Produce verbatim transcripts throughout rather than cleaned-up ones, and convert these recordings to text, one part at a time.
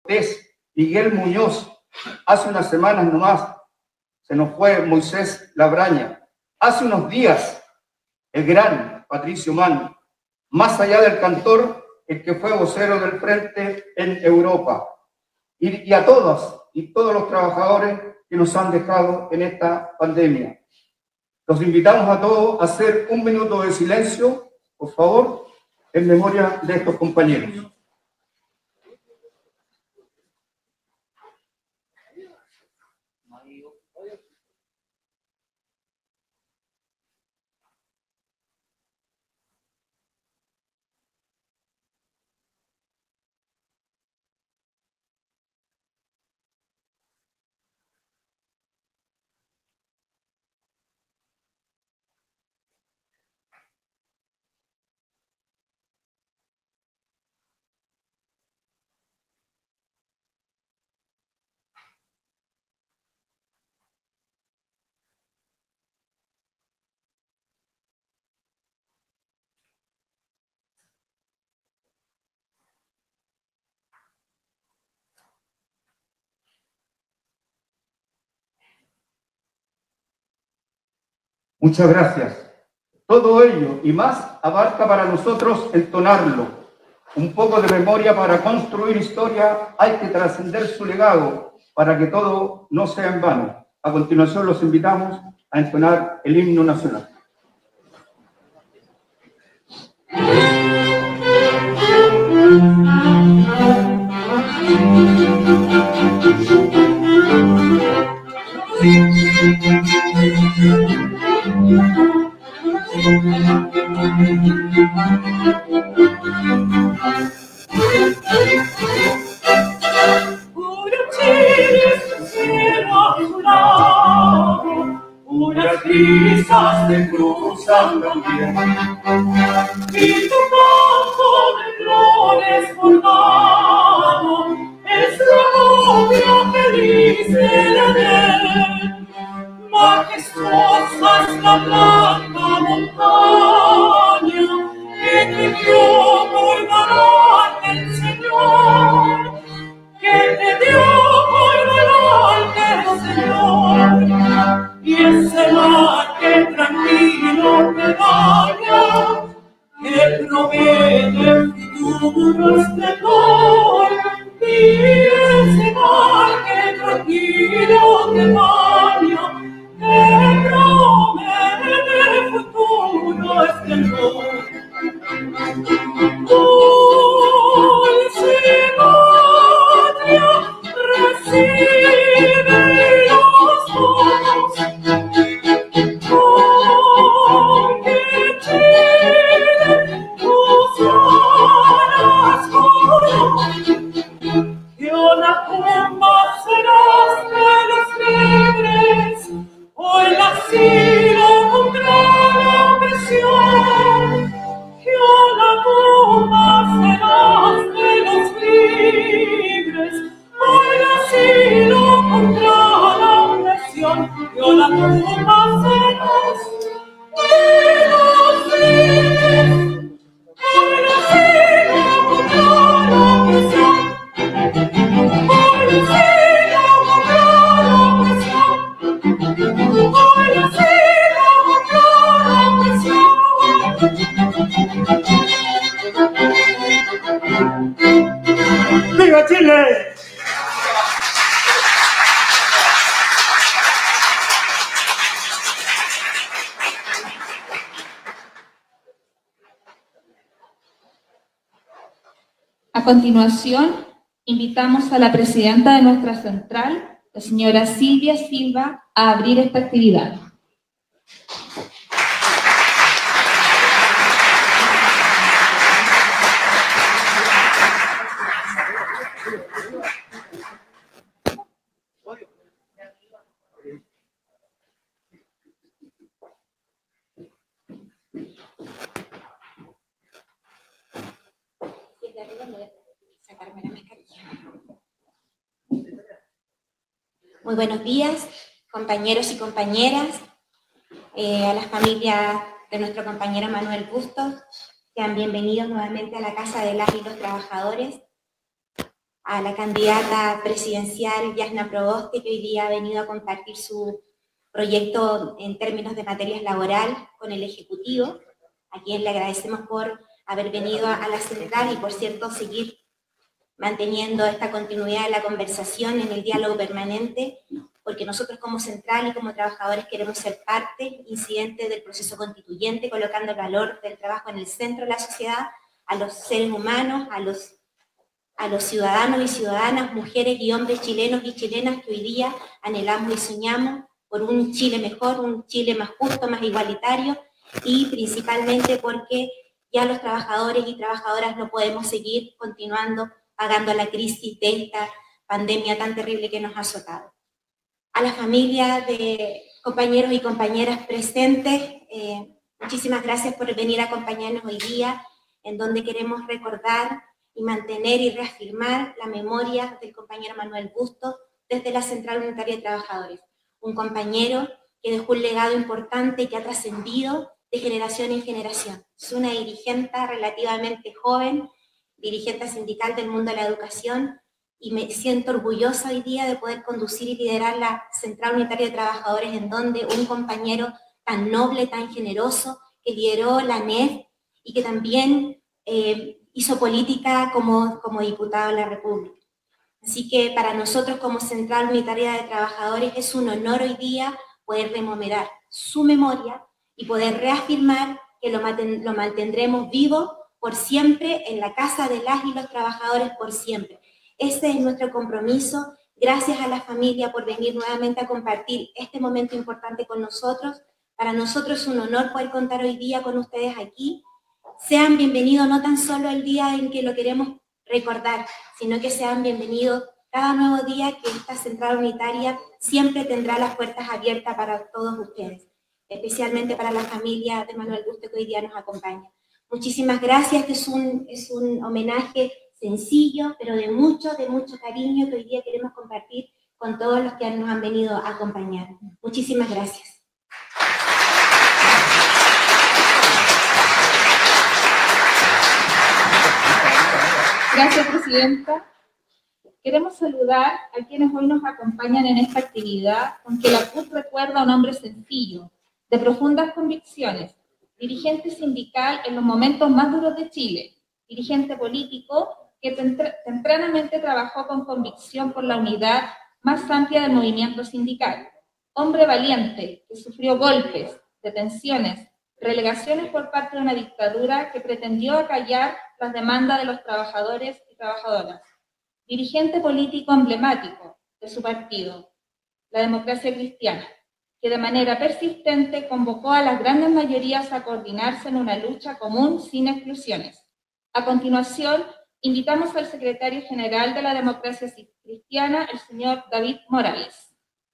Cortés, Miguel Muñoz, hace unas semanas nomás se nos fue Moisés Labraña, hace unos días el gran Patricio Mann, más allá del cantor, el que fue vocero del Frente en Europa, y, y a todos y todos los trabajadores que nos han dejado en esta pandemia. Los invitamos a todos a hacer un minuto de silencio, por favor, en memoria de estos compañeros. Muchas gracias. Todo ello y más abarca para nosotros entonarlo. Un poco de memoria para construir historia, hay que trascender su legado para que todo no sea en vano. A continuación los invitamos a entonar el himno nacional. Unas brisas te cruzan también, y tu campo de flores bordado es la novia feliz del Edén. Majestuosa es la blanca montaña que te dio por delante el Señor, que te dio por delante el Señor. Y ese mar que tranquilo te baña, que proviene futuro esplendor. Y ese mar que tranquilo te baña, que promete futuro esplendor. Dulce patria, recibe los dones, porque Chile tus alas coronó. Yo la tumba serás de los libres, hoy el asilo contra la opresión. Yo la tumba serás de los libres, hoy el asilo contra la opresión. Yo la tumba serás de los libres, hoy el asilo contra la opresión. Hoy el asilo contra la opresión. Hoy el asilo contra la opresión. ¡Viva Chile! A continuación, invitamos a la presidenta de nuestra central, la señora Silvia Silva, a abrir esta actividad. Muy buenos días, compañeros y compañeras, eh, a las familias de nuestro compañero Manuel Bustos, sean bienvenidos nuevamente a la Casa de las y los Trabajadores. a la candidata presidencial Yasna Proboste, que hoy día ha venido a compartir su proyecto en términos de materias laboral con el Ejecutivo, a quien le agradecemos por haber venido a la central y, por cierto, seguir manteniendo esta continuidad de la conversación en el diálogo permanente, porque nosotros como central y como trabajadores queremos ser parte incidente del proceso constituyente, colocando el valor del trabajo en el centro de la sociedad, a los seres humanos, a los, a los ciudadanos y ciudadanas, mujeres y hombres chilenos y chilenas que hoy día anhelamos y soñamos por un Chile mejor, un Chile más justo, más igualitario, y principalmente porque ya los trabajadores y trabajadoras no podemos seguir continuando pagando la crisis de esta pandemia tan terrible que nos ha azotado. A la familia de compañeros y compañeras presentes, eh, muchísimas gracias por venir a acompañarnos hoy día, en donde queremos recordar y mantener y reafirmar la memoria del compañero Manuel Bustos desde la Central Unitaria de Trabajadores, un compañero que dejó un legado importante que ha trascendido de generación en generación. Es una dirigente relativamente joven, dirigente sindical del mundo de la educación, y me siento orgullosa hoy día de poder conducir y liderar la Central Unitaria de Trabajadores, en donde un compañero tan noble, tan generoso, que lideró la N E F y que también eh, hizo política como, como diputado de la República. Así que para nosotros como Central Unitaria de Trabajadores es un honor hoy día poder rememorar su memoria y poder reafirmar que lo, lo mantendremos vivo por siempre en la casa de las y los trabajadores por siempre. Ese es nuestro compromiso. Gracias a la familia por venir nuevamente a compartir este momento importante con nosotros. Para nosotros es un honor poder contar hoy día con ustedes aquí. Sean bienvenidos no tan solo el día en que lo queremos recordar, sino que sean bienvenidos cada nuevo día que esta Central Unitaria siempre tendrá las puertas abiertas para todos ustedes, especialmente para la familia de Manuel Bustos que hoy día nos acompaña. Muchísimas gracias. Este es un, es un homenaje sencillo, pero de mucho, de mucho cariño que hoy día queremos compartir con todos los que nos han venido a acompañar. Muchísimas gracias. Gracias, Presidenta. Queremos saludar a quienes hoy nos acompañan en esta actividad, con que la C U T recuerda a un hombre sencillo, de profundas convicciones, dirigente sindical en los momentos más duros de Chile, dirigente político que tempranamente trabajó con convicción por la unidad más amplia del movimiento sindical, hombre valiente que sufrió golpes, detenciones, relegaciones por parte de una dictadura que pretendió acallar las demandas de los trabajadores y trabajadoras, dirigente político emblemático de su partido, la Democracia Cristiana, que de manera persistente convocó a las grandes mayorías a coordinarse en una lucha común sin exclusiones. A continuación, invitamos al secretario general de la Democracia Cristiana, el señor David Morales.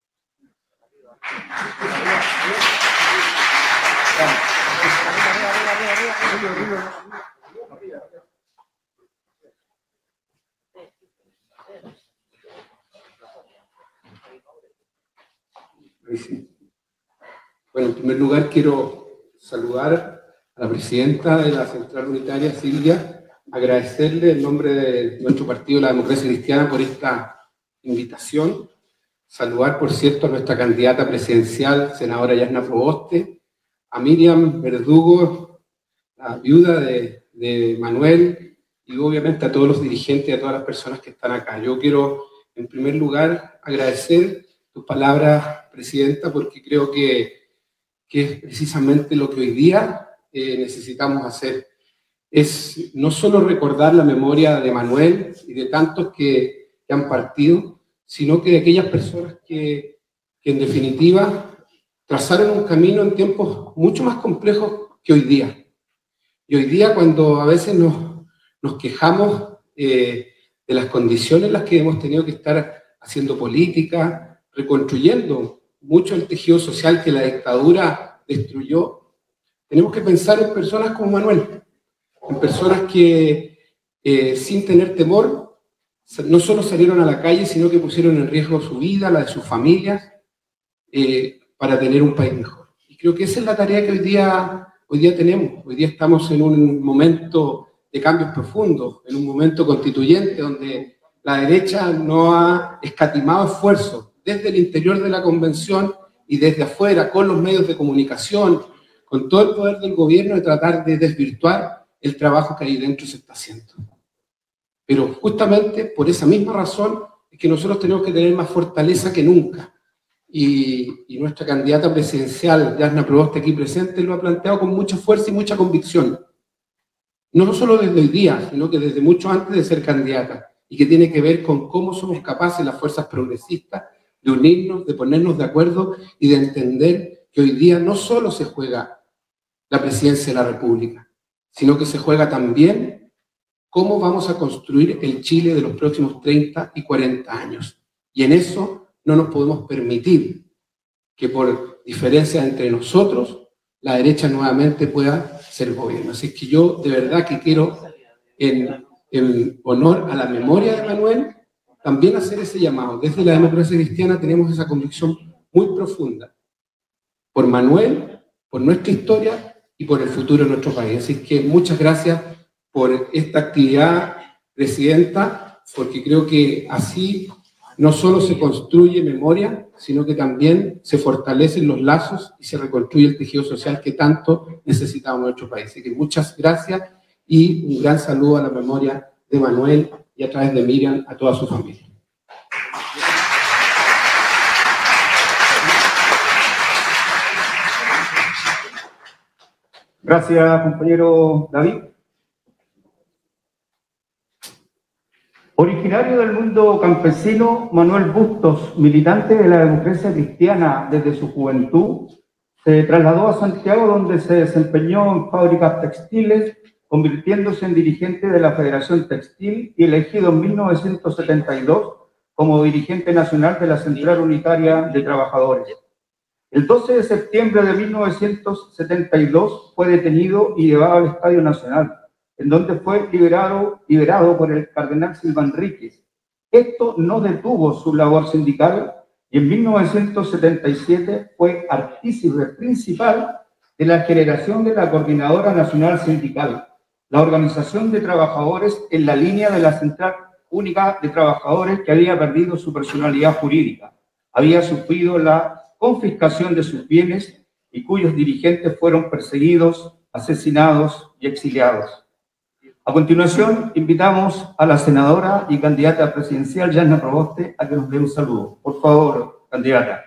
Bueno, en primer lugar quiero saludar a la presidenta de la Central Unitaria, Silvia, agradecerle en nombre de nuestro partido, la Democracia Cristiana, por esta invitación. Saludar, por cierto, a nuestra candidata presidencial, senadora Yasna Proboste, a Miriam Verdugo, la viuda de, de Manuel, y obviamente a todos los dirigentes y a todas las personas que están acá. Yo quiero, en primer lugar, agradecer tus palabras, presidenta, porque creo que, que es precisamente lo que hoy día eh, necesitamos hacer. Es no solo recordar la memoria de Manuel y de tantos que, que han partido, sino que de aquellas personas que, que en definitiva trazaron un camino en tiempos mucho más complejos que hoy día. Y hoy día, cuando a veces nos, nos quejamos eh, de las condiciones en las que hemos tenido que estar haciendo política, reconstruyendo mucho el tejido social que la dictadura destruyó, tenemos que pensar en personas como Manuel, en personas que eh, sin tener temor no solo salieron a la calle, sino que pusieron en riesgo su vida, la de sus familias, eh, para tener un país mejor. Y creo que esa es la tarea que hoy día, hoy día tenemos. Hoy día estamos en un momento de cambios profundos, en un momento constituyente donde la la derecha no ha escatimado esfuerzos desde el interior de la convención y desde afuera, con los medios de comunicación, con todo el poder del gobierno, de tratar de desvirtuar el trabajo que ahí dentro se está haciendo. Pero justamente por esa misma razón es que nosotros tenemos que tener más fortaleza que nunca. Y, y nuestra candidata presidencial, Yasna Proboste, aquí presente, lo ha planteado con mucha fuerza y mucha convicción. No solo desde hoy día, sino que desde mucho antes de ser candidata, y que tiene que ver con cómo somos capaces las fuerzas progresistas de unirnos, de ponernos de acuerdo y de entender que hoy día no solo se juega la presidencia de la República, sino que se juega también cómo vamos a construir el Chile de los próximos treinta y cuarenta años. Y en eso no nos podemos permitir que por diferencias entre nosotros la derecha nuevamente pueda ser gobierno. Así que yo de verdad que quiero, en, en honor a la memoria de Manuel, también hacer ese llamado. Desde la democracia cristiana tenemos esa convicción muy profunda por Manuel, por nuestra historia y por el futuro de nuestro país. Así que muchas gracias por esta actividad, Presidenta, porque creo que así no solo se construye memoria, sino que también se fortalecen los lazos y se reconstruye el tejido social que tanto necesitamos en nuestro país. Así que muchas gracias y un gran saludo a la memoria de Manuel y a través de Miriam a toda su familia. Gracias, compañero David. Originario del mundo campesino, Manuel Bustos, militante de la democracia cristiana desde su juventud, se trasladó a Santiago, donde se desempeñó en fábricas textiles, convirtiéndose en dirigente de la Federación Textil y elegido en mil novecientos setenta y dos como dirigente nacional de la Central Unitaria de Trabajadores. El doce de septiembre de mil novecientos setenta y dos fue detenido y llevado al Estadio Nacional, en donde fue liberado, liberado por el cardenal Silva Enríquez. Esto no detuvo su labor sindical y en mil novecientos setenta y siete fue artífice principal de la generación de la Coordinadora Nacional Sindical, la organización de trabajadores en la línea de la Central Única de Trabajadores, que había perdido su personalidad jurídica, había sufrido la confiscación de sus bienes y cuyos dirigentes fueron perseguidos, asesinados y exiliados. A continuación, invitamos a la senadora y candidata presidencial, Yasna Proboste, a que nos dé un saludo. Por favor, candidata.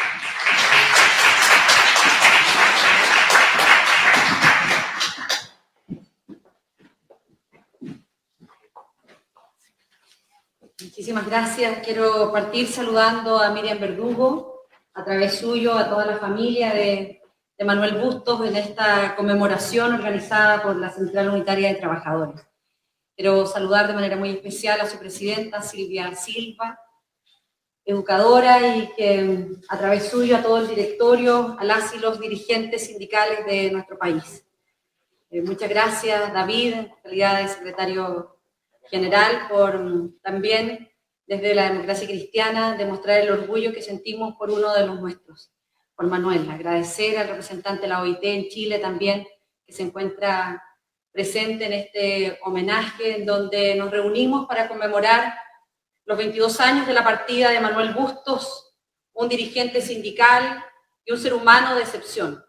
Muchísimas gracias. Quiero partir saludando a Miriam Verdugo, a través suyo, a toda la familia de, de Manuel Bustos en esta conmemoración organizada por la Central Unitaria de Trabajadores. Quiero saludar de manera muy especial a su presidenta, Silvia Silva, educadora, y que a través suyo a todo el directorio, a las y los dirigentes sindicales de nuestro país. Eh, muchas gracias, David, en calidad de secretario general, por también, desde la democracia cristiana, demostrar el orgullo que sentimos por uno de los nuestros, por Manuel. Agradecer al representante de la O I T en Chile también, que se encuentra presente en este homenaje, en donde nos reunimos para conmemorar los veintidós años de la partida de Manuel Bustos, un dirigente sindical y un ser humano de excepción.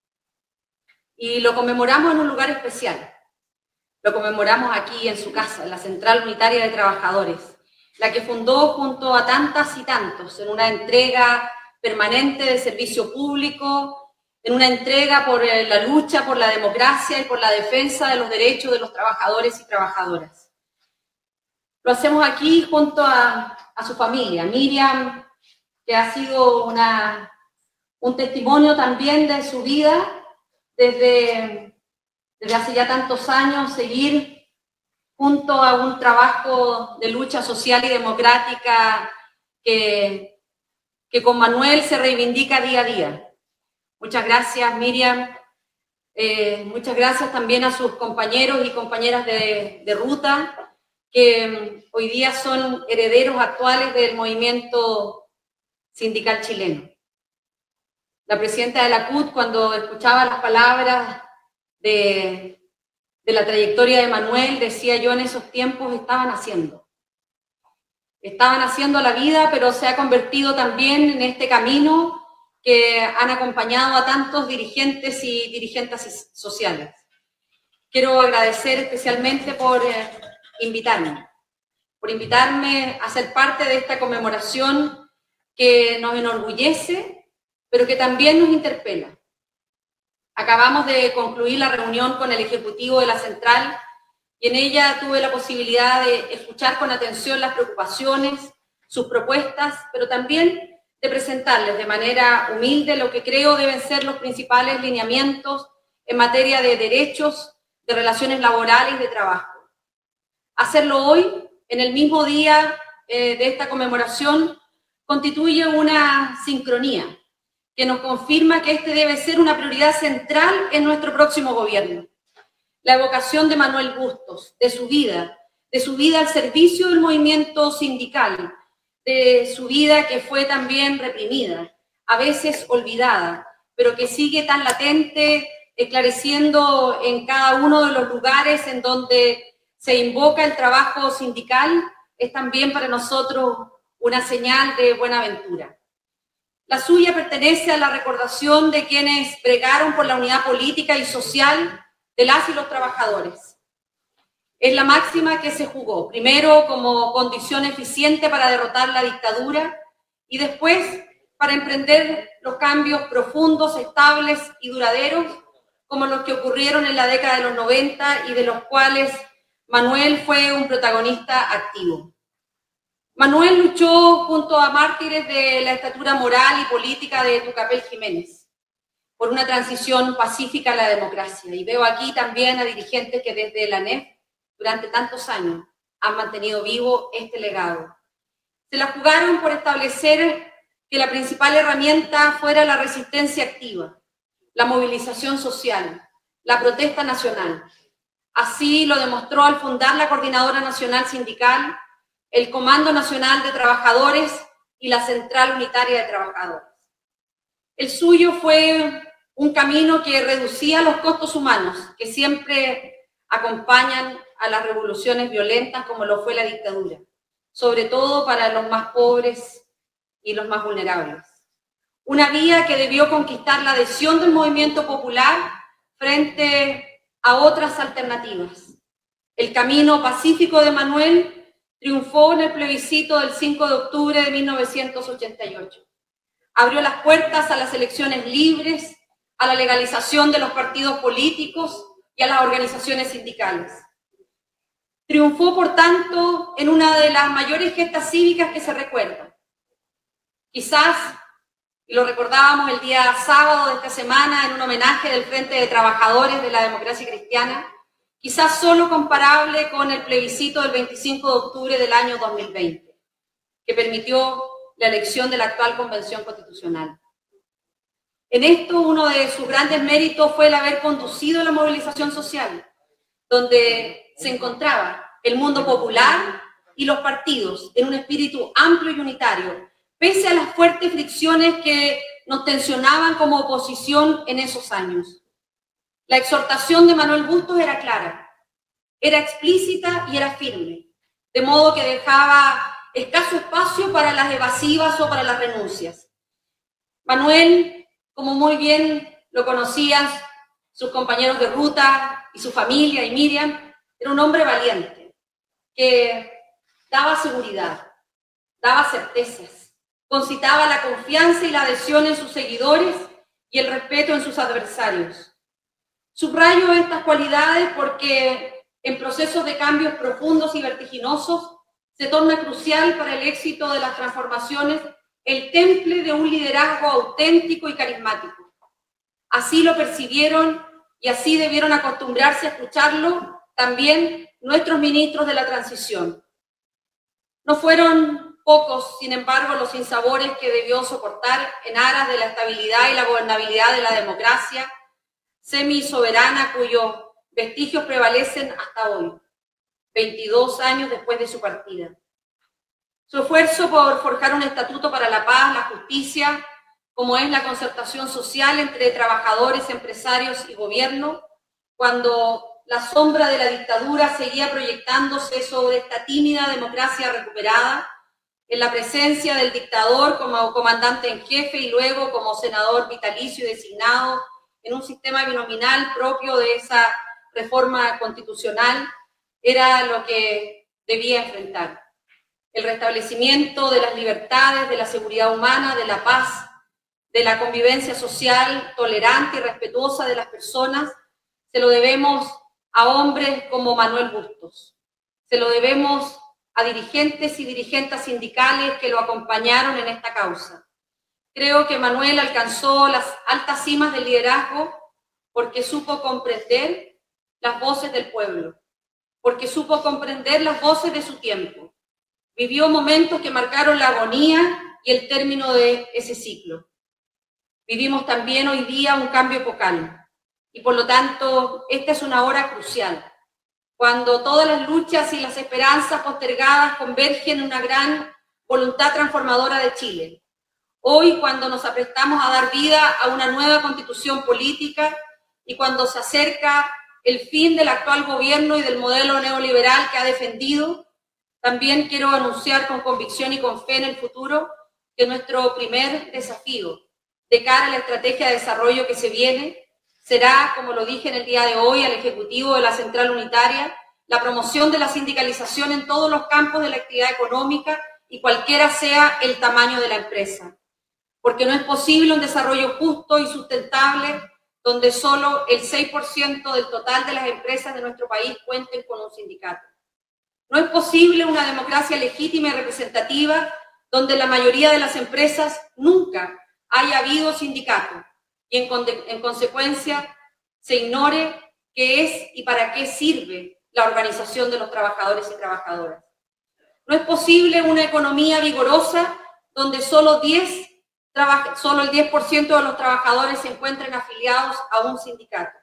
Y lo conmemoramos en un lugar especial. Lo conmemoramos aquí en su casa, en la Central Unitaria de Trabajadores, la que fundó junto a tantas y tantos en una entrega permanente de servicio público, en una entrega por la lucha por la democracia y por la defensa de los derechos de los trabajadores y trabajadoras. Lo hacemos aquí junto a, a su familia, Miriam, que ha sido una, un testimonio también de su vida, desde, desde hace ya tantos años, seguir junto a un trabajo de lucha social y democrática que, que con Manuel se reivindica día a día. Muchas gracias, Miriam. Eh, muchas gracias también a sus compañeros y compañeras de, de ruta, que hoy día son herederos actuales del movimiento sindical chileno. La presidenta de la C U T, cuando escuchaba las palabras de, de la trayectoria de Manuel, decía: yo en esos tiempos estaba naciendo. estaban haciendo la vida, pero se ha convertido también en este camino que han acompañado a tantos dirigentes y dirigentes sociales. Quiero agradecer especialmente por eh, invitarme, por invitarme a ser parte de esta conmemoración que nos enorgullece, pero que también nos interpela. Acabamos de concluir la reunión con el Ejecutivo de la Central y en ella tuve la posibilidad de escuchar con atención las preocupaciones, sus propuestas, pero también de presentarles de manera humilde lo que creo deben ser los principales lineamientos en materia de derechos, de relaciones laborales y de trabajo. Hacerlo hoy, en el mismo día eh, de esta conmemoración, constituye una sincronía que nos confirma que este debe ser una prioridad central en nuestro próximo gobierno. La evocación de Manuel Bustos, de su vida, de su vida al servicio del movimiento sindical, de su vida que fue también reprimida, a veces olvidada, pero que sigue tan latente, esclareciendo en cada uno de los lugares en donde se invoca el trabajo sindical, es también para nosotros una señal de buenaventura. La suya pertenece a la recordación de quienes bregaron por la unidad política y social de las y los trabajadores. Es la máxima que se jugó, primero como condición eficiente para derrotar la dictadura y después para emprender los cambios profundos, estables y duraderos, como los que ocurrieron en la década de los noventa y de los cuales Manuel fue un protagonista activo. Manuel luchó junto a mártires de la estatura moral y política de Tucapel Jiménez por una transición pacífica a la democracia. Y veo aquí también a dirigentes que desde la A N E F durante tantos años han mantenido vivo este legado. Se la jugaron por establecer que la principal herramienta fuera la resistencia activa, la movilización social, la protesta nacional. Así lo demostró al fundar la Coordinadora Nacional Sindical, el Comando Nacional de Trabajadores y la Central Unitaria de Trabajadores. El suyo fue un camino que reducía los costos humanos, que siempre acompañan a las revoluciones violentas como lo fue la dictadura, sobre todo para los más pobres y los más vulnerables. Una vía que debió conquistar la adhesión del movimiento popular frente a otras alternativas. El camino pacífico de Manuel triunfó en el plebiscito del cinco de octubre de mil novecientos ochenta y ocho. Abrió las puertas a las elecciones libres, a la legalización de los partidos políticos y a las organizaciones sindicales. Triunfó, por tanto, en una de las mayores gestas cívicas que se recuerdan. Quizás, y lo recordábamos el día sábado de esta semana en un homenaje del Frente de Trabajadores de la Democracia Cristiana, quizás solo comparable con el plebiscito del veinticinco de octubre del año dos mil veinte, que permitió la elección de la actual Convención Constitucional. En esto, uno de sus grandes méritos fue el haber conducido la movilización social, donde se encontraba el mundo popular y los partidos en un espíritu amplio y unitario, pese a las fuertes fricciones que nos tensionaban como oposición en esos años. La exhortación de Manuel Bustos era clara, era explícita y era firme, de modo que dejaba escaso espacio para las evasivas o para las renuncias. Manuel, como muy bien lo conocían sus compañeros de ruta y su familia y Miriam, era un hombre valiente, que daba seguridad, daba certezas, concitaba la confianza y la adhesión en sus seguidores y el respeto en sus adversarios. Subrayo estas cualidades porque en procesos de cambios profundos y vertiginosos se torna crucial para el éxito de las transformaciones el temple de un liderazgo auténtico y carismático. Así lo percibieron y así debieron acostumbrarse a escucharlo también nuestros ministros de la transición. No fueron pocos, sin embargo, los sinsabores que debió soportar en aras de la estabilidad y la gobernabilidad de la democracia semi-soberana, cuyos vestigios prevalecen hasta hoy, veintidós años después de su partida. Su esfuerzo por forjar un estatuto para la paz, la justicia, como es la concertación social entre trabajadores, empresarios y gobierno, cuando la sombra de la dictadura seguía proyectándose sobre esta tímida democracia recuperada, en la presencia del dictador como comandante en jefe y luego como senador vitalicio y designado en un sistema binominal propio de esa reforma constitucional, era lo que debía enfrentar. El restablecimiento de las libertades, de la seguridad humana, de la paz, de la convivencia social tolerante y respetuosa de las personas, se lo debemos a hombres como Manuel Bustos. Se lo debemos a dirigentes y dirigentes sindicales que lo acompañaron en esta causa. Creo que Manuel alcanzó las altas cimas del liderazgo porque supo comprender las voces del pueblo, porque supo comprender las voces de su tiempo. Vivió momentos que marcaron la agonía y el término de ese ciclo. Vivimos también hoy día un cambio epocal y por lo tanto esta es una hora crucial, cuando todas las luchas y las esperanzas postergadas convergen en una gran voluntad transformadora de Chile. Hoy, cuando nos aprestamos a dar vida a una nueva constitución política y cuando se acerca el fin del actual gobierno y del modelo neoliberal que ha defendido, también quiero anunciar con convicción y con fe en el futuro que nuestro primer desafío de cara a la estrategia de desarrollo que se viene será, como lo dije en el día de hoy al Ejecutivo de la Central Unitaria, la promoción de la sindicalización en todos los campos de la actividad económica y cualquiera sea el tamaño de la empresa. Porque no es posible un desarrollo justo y sustentable donde solo el seis por ciento del total de las empresas de nuestro país cuenten con un sindicato. No es posible una democracia legítima y representativa donde la mayoría de las empresas nunca haya habido sindicato y en, en consecuencia se ignore qué es y para qué sirve la organización de los trabajadores y trabajadoras. No es posible una economía vigorosa donde solo, diez, solo el diez por ciento de los trabajadores se encuentren afiliados a un sindicato.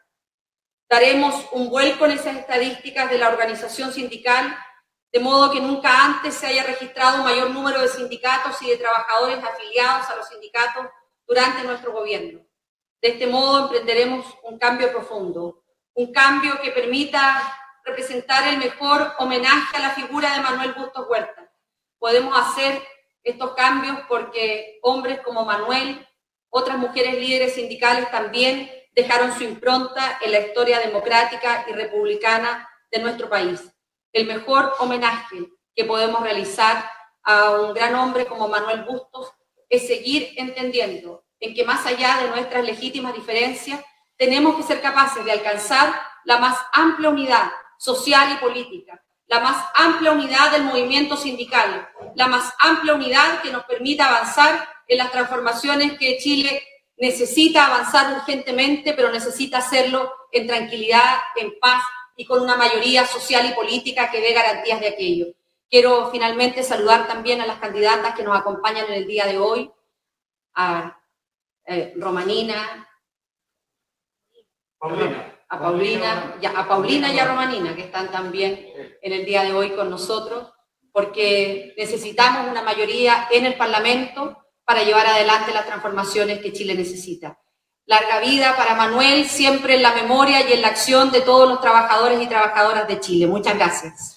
Daremos un vuelco en esas estadísticas de la organización sindical, de modo que nunca antes se haya registrado un mayor número de sindicatos y de trabajadores afiliados a los sindicatos durante nuestro gobierno. De este modo emprenderemos un cambio profundo, un cambio que permita representar el mejor homenaje a la figura de Manuel Bustos Huerta. Podemos hacer estos cambios porque hombres como Manuel, otras mujeres líderes sindicales también dejaron su impronta en la historia democrática y republicana de nuestro país. El mejor homenaje que podemos realizar a un gran hombre como Manuel Bustos es seguir entendiendo en que más allá de nuestras legítimas diferencias, tenemos que ser capaces de alcanzar la más amplia unidad social y política, la más amplia unidad del movimiento sindical, la más amplia unidad que nos permita avanzar en las transformaciones que Chile necesita avanzar urgentemente, pero necesita hacerlo en tranquilidad, en paz y con una mayoría social y política que dé garantías de aquello. Quiero finalmente saludar también a las candidatas que nos acompañan en el día de hoy, a eh, Romanina, Paulina. a Paulina, ya, a Paulina y a Romanina, que están también en el día de hoy con nosotros, porque necesitamos una mayoría en el Parlamento para llevar adelante las transformaciones que Chile necesita. Larga vida para Manuel, siempre en la memoria y en la acción de todos los trabajadores y trabajadoras de Chile. Muchas gracias.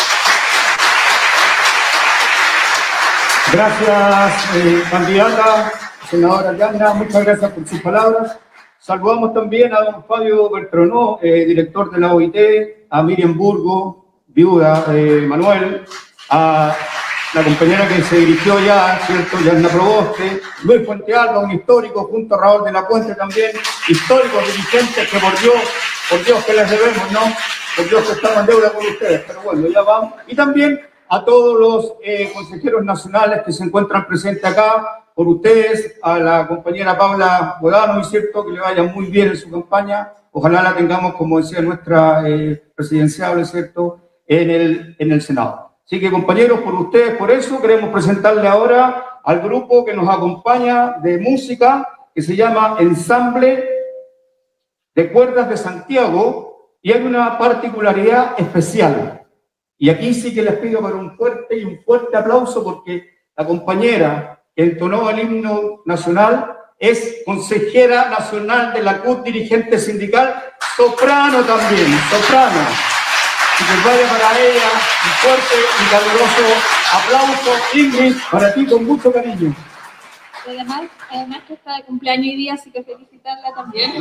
Gracias, eh, candidata, senadora Yasna, muchas gracias por sus palabras. Saludamos también a don Fabio Bertronó, eh, director de la O I T, a Miriam Burgo, viuda de Manuel, a la compañera que se dirigió ya, ¿cierto?, Yasna Proboste, Luis Fuente Alba, un histórico, junto a Raúl de la Puente también, históricos dirigentes que por Dios, por Dios que les debemos, ¿no? Por Dios que estamos en deuda con ustedes, pero bueno, ya vamos. Y también a todos los eh, consejeros nacionales que se encuentran presentes acá, por ustedes, a la compañera Paula Bodano, ¿es cierto?, que le vaya muy bien en su campaña. Ojalá la tengamos, como decía nuestra eh, presidenciable, ¿cierto?, en el, en el Senado. Así que, compañeros, por ustedes, por eso, queremos presentarle ahora al grupo que nos acompaña de música, que se llama Ensamble de Cuerdas de Santiago, y hay una particularidad especial. Y aquí sí que les pido para un fuerte y un fuerte aplauso, porque la compañera que entonó el himno nacional es consejera nacional de la C U T, dirigente sindical, soprano también, soprano. y que vaya para ella un fuerte y caluroso aplauso. Ingrid, para ti con mucho cariño. Y además, además que está de cumpleaños hoy día, así que felicitarla también.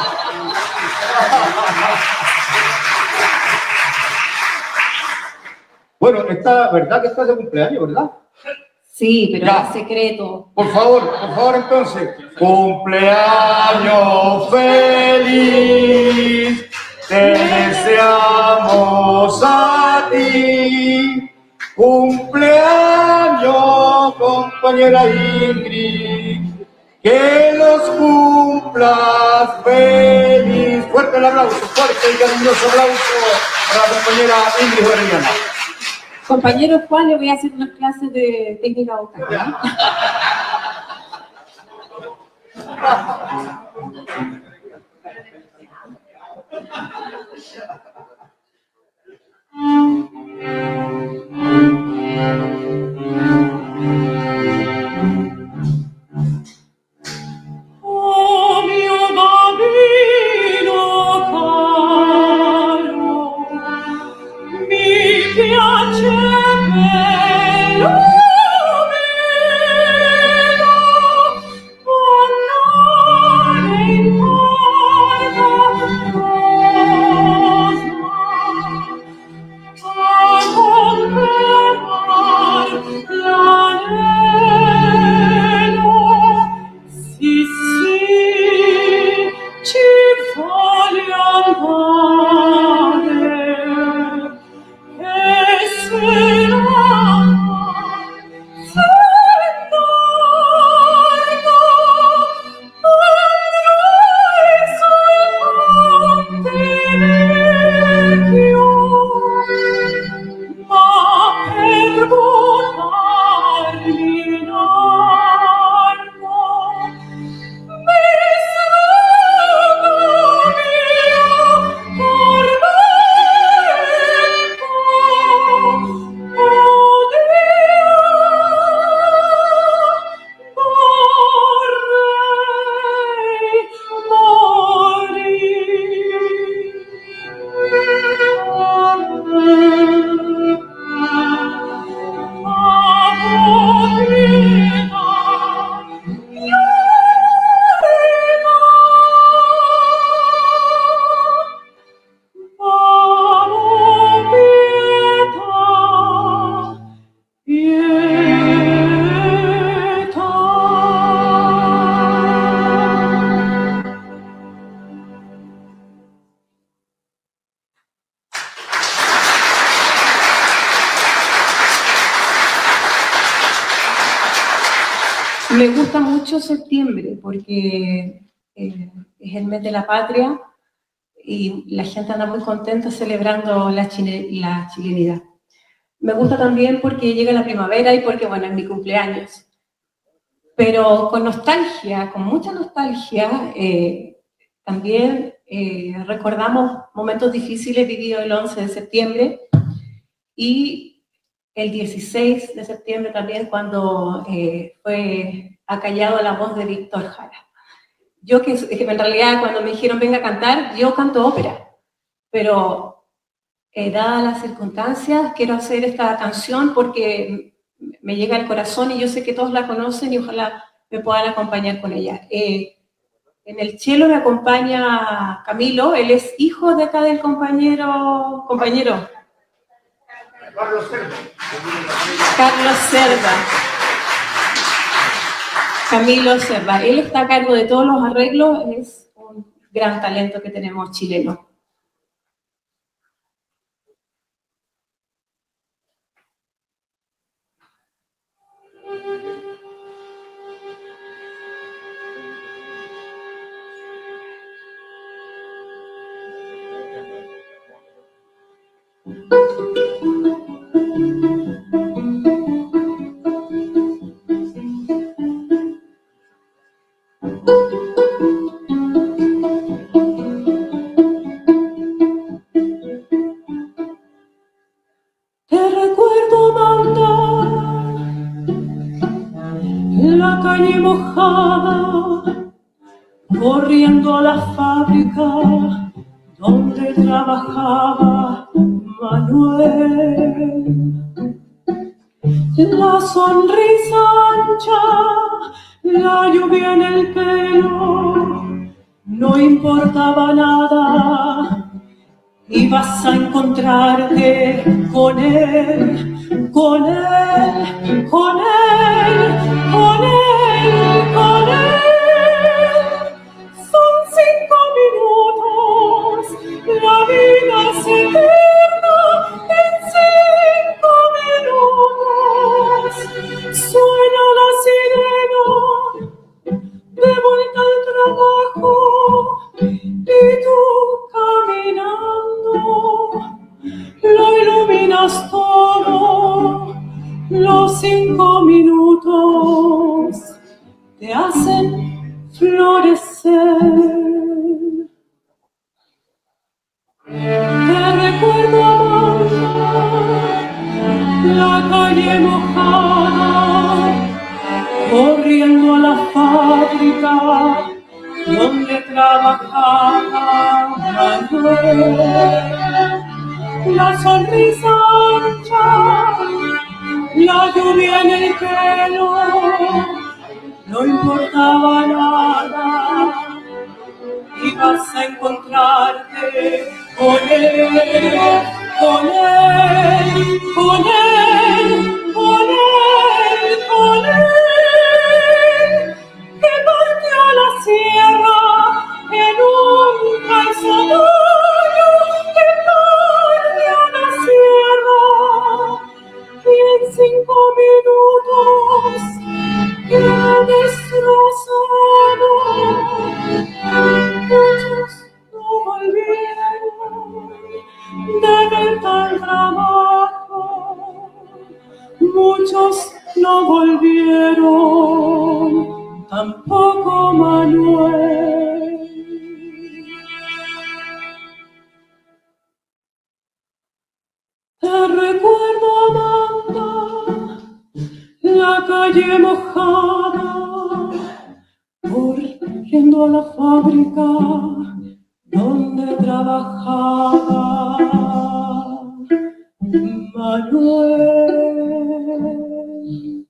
Bueno, está, ¿verdad que estás de cumpleaños, verdad? Sí, pero Ya. es secreto. Por favor, por favor, entonces. Cumpleaños feliz, te deseamos a ti. Cumpleaños, compañera Ingrid, que los cumplas feliz. Fuerte el aplauso, fuerte y cariñoso aplauso para la compañera Ingrid Orellana. Compañero Juan, le voy a hacer unas clases de técnica vocal. Oh mio bambino caro, mi piace bello meno, oh non importa cosa, a confermar l'anello. Sì, sì, ci voglio andare, e se no, se torno, andrai sul ponte vecchio, ma per buttarmi in acqua, mi salvo mio tormento. Oh Me gusta mucho septiembre porque eh, es el mes de la patria y la gente anda muy contenta celebrando la, chile, la chilenidad. Me gusta también porque llega la primavera y porque, bueno, es mi cumpleaños. Pero con nostalgia, con mucha nostalgia, eh, también eh, recordamos momentos difíciles vividos el once de septiembre y el dieciséis de septiembre también, cuando eh, fue acallado la voz de Víctor Jara. Yo que, que en realidad cuando me dijeron venga a cantar, yo canto ópera, pero eh, dadas las circunstancias quiero hacer esta canción porque me llega al corazón y yo sé que todos la conocen y ojalá me puedan acompañar con ella. Eh, en el cello me acompaña Camilo, él es hijo de acá del compañero, compañero Carlos Cerda. Carlos Cerda. Camilo Cerda. Él está a cargo de todos los arreglos, es un gran talento que tenemos chileno. Te recuerdo mandar la calle mojada, corriendo a la fábrica donde trabajaba Manuel. La sonrisa ancha, la lluvia en el pelo, no importaba nada, ibas a encontrarte con él, con él, con él, con él, con él. Son cinco minutos, la vida es eterna en cinco minutos. Suena la sirena, de vuelta al trabajo, y tú caminando, lo iluminas todo, los cinco minutos te hacen florecer. Te recuerdo amando la calle mojada, corriendo a la fábrica donde trabajaba Manuel. La sonrisa ancha, la lluvia en el pelo, no importaba nada, ibas a encontrarte con él, con él, con él, con él, con él, que partió a la sierra en un calzadillo, que partió a la sierra y en cinco minutos queda destrozado. Muchos no volvieron de vuelta al trabajo, muchos no volvieron, tampoco Manuel. Te recuerdo amando la calle mojada, corriendo a la fábrica donde trabajaba Manuel.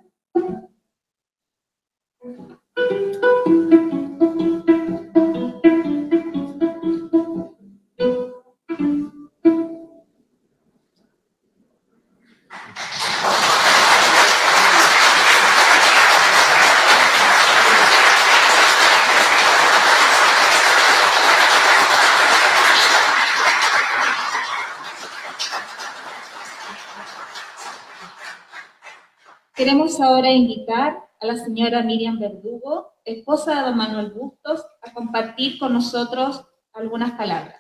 Queremos ahora invitar a la señora Miriam Verdugo, esposa de don Manuel Bustos, a compartir con nosotros algunas palabras.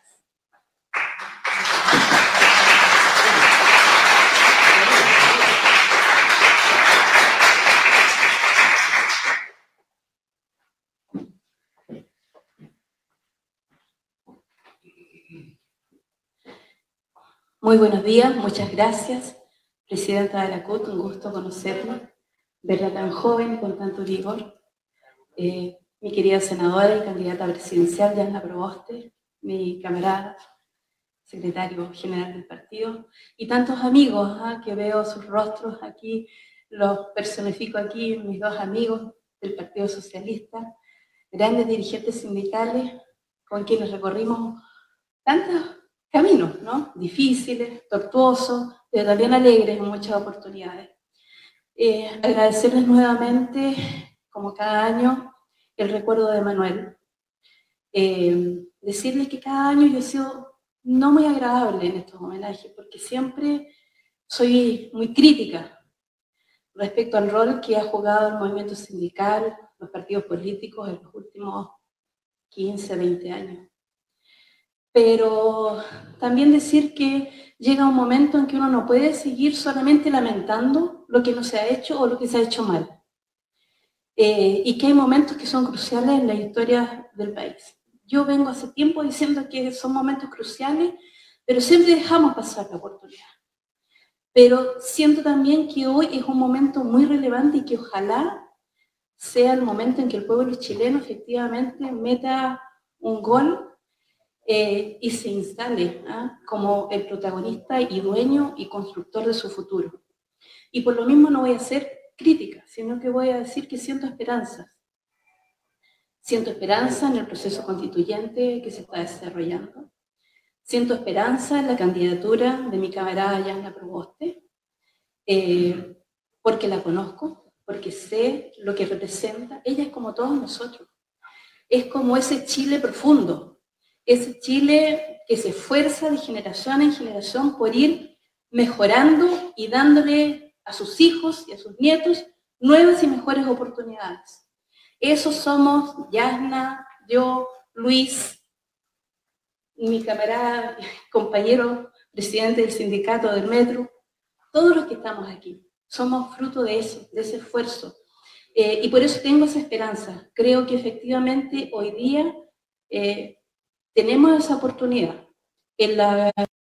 Muy buenos días, muchas gracias. Presidenta de la C U T, un gusto conocerla, verla tan joven y con tanto vigor. Eh, mi querida senadora y candidata presidencial, Yasna Proboste, mi camarada, secretario general del partido, y tantos amigos ¿eh? que veo sus rostros aquí, los personifico aquí, mis dos amigos del Partido Socialista, grandes dirigentes sindicales con quienes recorrimos tantos caminos, ¿no? Difíciles, tortuosos, pero también alegres en muchas oportunidades. Eh, agradecerles nuevamente, como cada año, el recuerdo de Manuel. Eh, decirles que cada año yo he sido no muy agradable en estos homenajes, porque siempre soy muy crítica respecto al rol que ha jugado el movimiento sindical, los partidos políticos en los últimos quince, veinte años. Pero también decir que llega un momento en que uno no puede seguir solamente lamentando lo que no se ha hecho o lo que se ha hecho mal. Eh, y que hay momentos que son cruciales en la historia del país. Yo vengo hace tiempo diciendo que son momentos cruciales, pero siempre dejamos pasar la oportunidad. Pero siento también que hoy es un momento muy relevante y que ojalá sea el momento en que el pueblo chileno efectivamente meta un gol eh, y se instale ¿ah? como el protagonista y dueño y constructor de su futuro. Y por lo mismo no voy a hacer crítica, sino que voy a decir que siento esperanzas. Siento esperanza en el proceso constituyente que se está desarrollando. Siento esperanza en la candidatura de mi camarada Yasna Proboste, eh, porque la conozco, porque sé lo que representa. Ella es como todos nosotros. Es como ese Chile profundo, ese Chile que se esfuerza de generación en generación por ir mejorando y dándole a sus hijos y a sus nietos nuevas y mejores oportunidades. Esos somos Yasna, yo, Luis, mi camarada, compañero, presidente del sindicato del metro, todos los que estamos aquí, somos fruto de eso, de ese esfuerzo. Eh, y por eso tengo esa esperanza. Creo que efectivamente hoy día eh, tenemos esa oportunidad. En la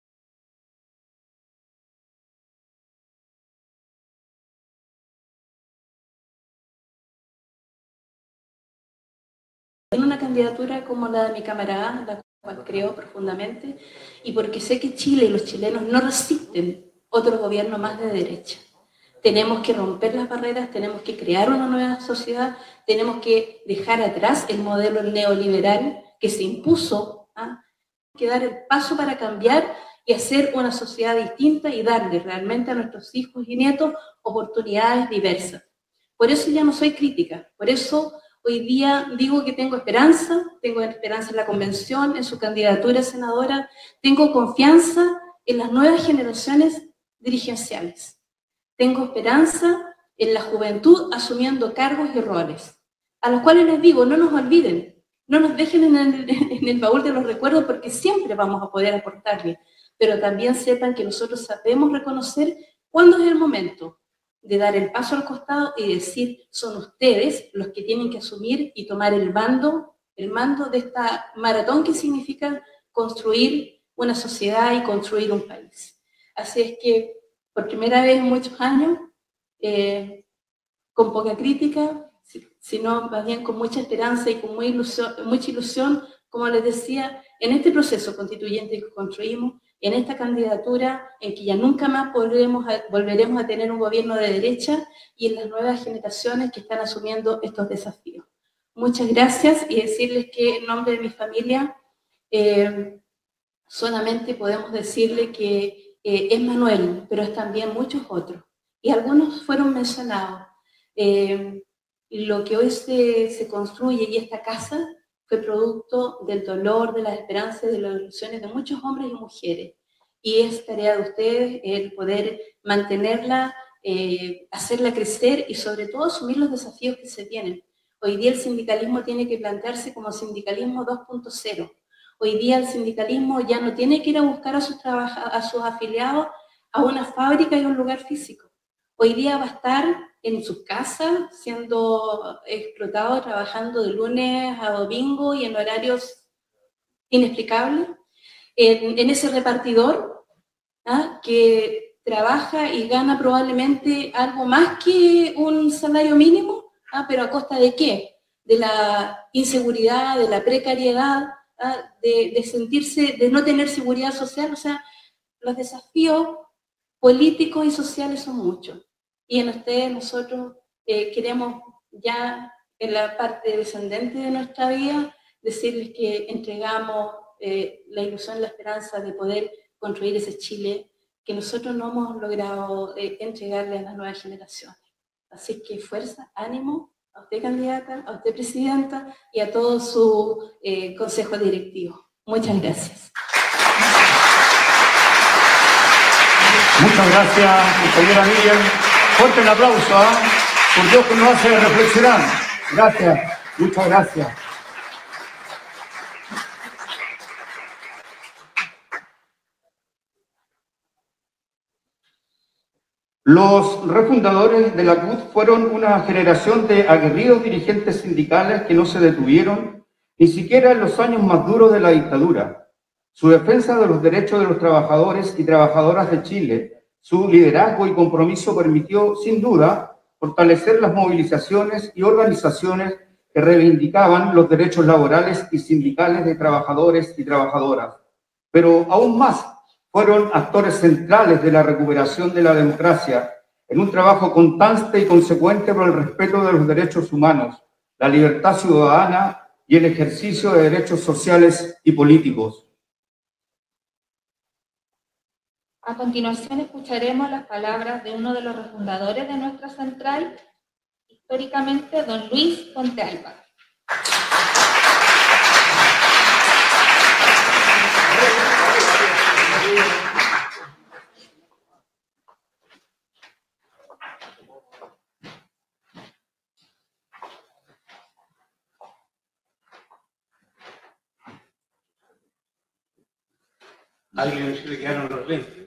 en una candidatura como la de mi camarada, la cual creo profundamente, y porque sé que Chile y los chilenos no resisten otro gobierno más de derecha. Tenemos que romper las barreras, tenemos que crear una nueva sociedad, tenemos que dejar atrás el modelo neoliberal que se impuso, ¿ah? que dar el paso para cambiar y hacer una sociedad distinta y darle realmente a nuestros hijos y nietos oportunidades diversas. Por eso ya no soy crítica, por eso hoy día digo que tengo esperanza, tengo esperanza en la convención, en su candidatura a senadora, tengo confianza en las nuevas generaciones dirigenciales. Tengo esperanza en la juventud asumiendo cargos y roles, a los cuales les digo, no nos olviden, no nos dejen en el, en el baúl de los recuerdos porque siempre vamos a poder aportarles, pero también sepan que nosotros sabemos reconocer cuándo es el momento de dar el paso al costado y decir, son ustedes los que tienen que asumir y tomar el mando, el mando de esta maratón que significa construir una sociedad y construir un país. Así es que, por primera vez en muchos años, eh, con poca crítica, sino más bien con mucha esperanza y con muy ilusión, mucha ilusión, como les decía, en este proceso constituyente que construimos, en esta candidatura en que ya nunca más volveremos a, volveremos a tener un gobierno de derecha y en las nuevas generaciones que están asumiendo estos desafíos. Muchas gracias y decirles que en nombre de mi familia eh, solamente podemos decirle que eh, es Manuel, pero es también muchos otros. Y algunos fueron mencionados. Eh, lo que hoy se, se construye y esta casa fue producto del dolor, de las esperanzas, de las ilusiones de muchos hombres y mujeres. Y es tarea de ustedes el poder mantenerla, eh, hacerla crecer y sobre todo asumir los desafíos que se tienen. Hoy día el sindicalismo tiene que plantearse como sindicalismo dos punto cero. Hoy día el sindicalismo ya no tiene que ir a buscar a sus, a sus afiliados a una fábrica y un lugar físico. Hoy día va a estar en sus casas, siendo explotado, trabajando de lunes a domingo y en horarios inexplicables, en, en ese repartidor ¿ah? que trabaja y gana probablemente algo más que un salario mínimo, ¿ah? pero ¿a costa de qué? De la inseguridad, de la precariedad, ¿ah? de, de sentirse, de no tener seguridad social. O sea, los desafíos políticos y sociales son muchos. Y en ustedes nosotros eh, queremos ya en la parte descendente de nuestra vida decirles que entregamos eh, la ilusión, la esperanza de poder construir ese Chile que nosotros no hemos logrado eh, entregarle a las nuevas generaciones. Así que fuerza, ánimo a usted candidata, a usted presidenta y a todo su eh, consejo directivo. Muchas gracias. Muchas gracias, compañera Miriam. Fuerte el aplauso, ¿eh? Por Dios que nos hace reflexionar. Gracias, muchas gracias. Los refundadores de la C U T fueron una generación de aguerridos dirigentes sindicales que no se detuvieron ni siquiera en los años más duros de la dictadura. Su defensa de los derechos de los trabajadores y trabajadoras de Chile, su liderazgo y compromiso permitió, sin duda, fortalecer las movilizaciones y organizaciones que reivindicaban los derechos laborales y sindicales de trabajadores y trabajadoras. Pero aún más, fueron actores centrales de la recuperación de la democracia en un trabajo constante y consecuente por el respeto de los derechos humanos, la libertad ciudadana y el ejercicio de derechos sociales y políticos. A continuación escucharemos las palabras de uno de los refundadores de nuestra central, históricamente don Luis Ponte Alba. Alguien se le quedaron los lentes.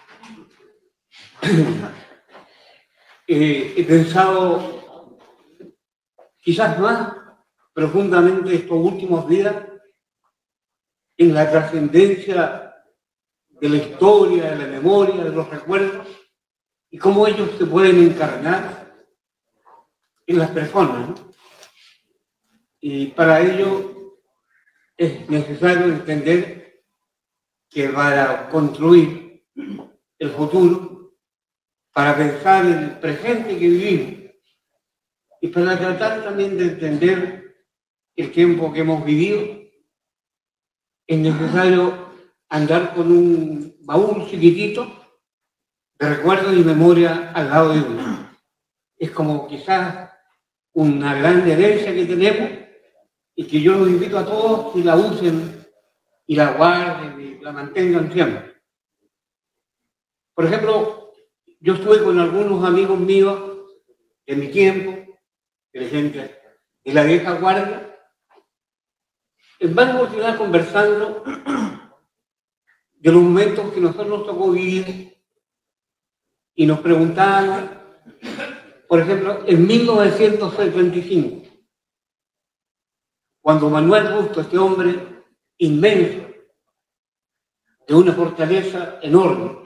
eh, he pensado quizás más profundamente estos últimos días en la trascendencia de la historia, de la memoria, de los recuerdos y cómo ellos se pueden encarnar en las personas, ¿no? Y para ello es necesario entender que para construir el futuro, para pensar en el presente que vivimos y para tratar también de entender el tiempo que hemos vivido, es necesario andar con un baúl chiquitito de recuerdos y memoria al lado de uno. Es como quizás una gran herencia que tenemos y que yo los invito a todos que la usen y la guarden y la mantengan siempre. Por ejemplo, yo estuve con algunos amigos míos de mi tiempo, de gente de la vieja guardia, en varias oportunidades conversando de los momentos que nosotros nos tocó vivir y nos preguntaban, por ejemplo, en mil novecientos setenta y cinco, cuando Manuel Bustos, este hombre inmenso, de una fortaleza enorme,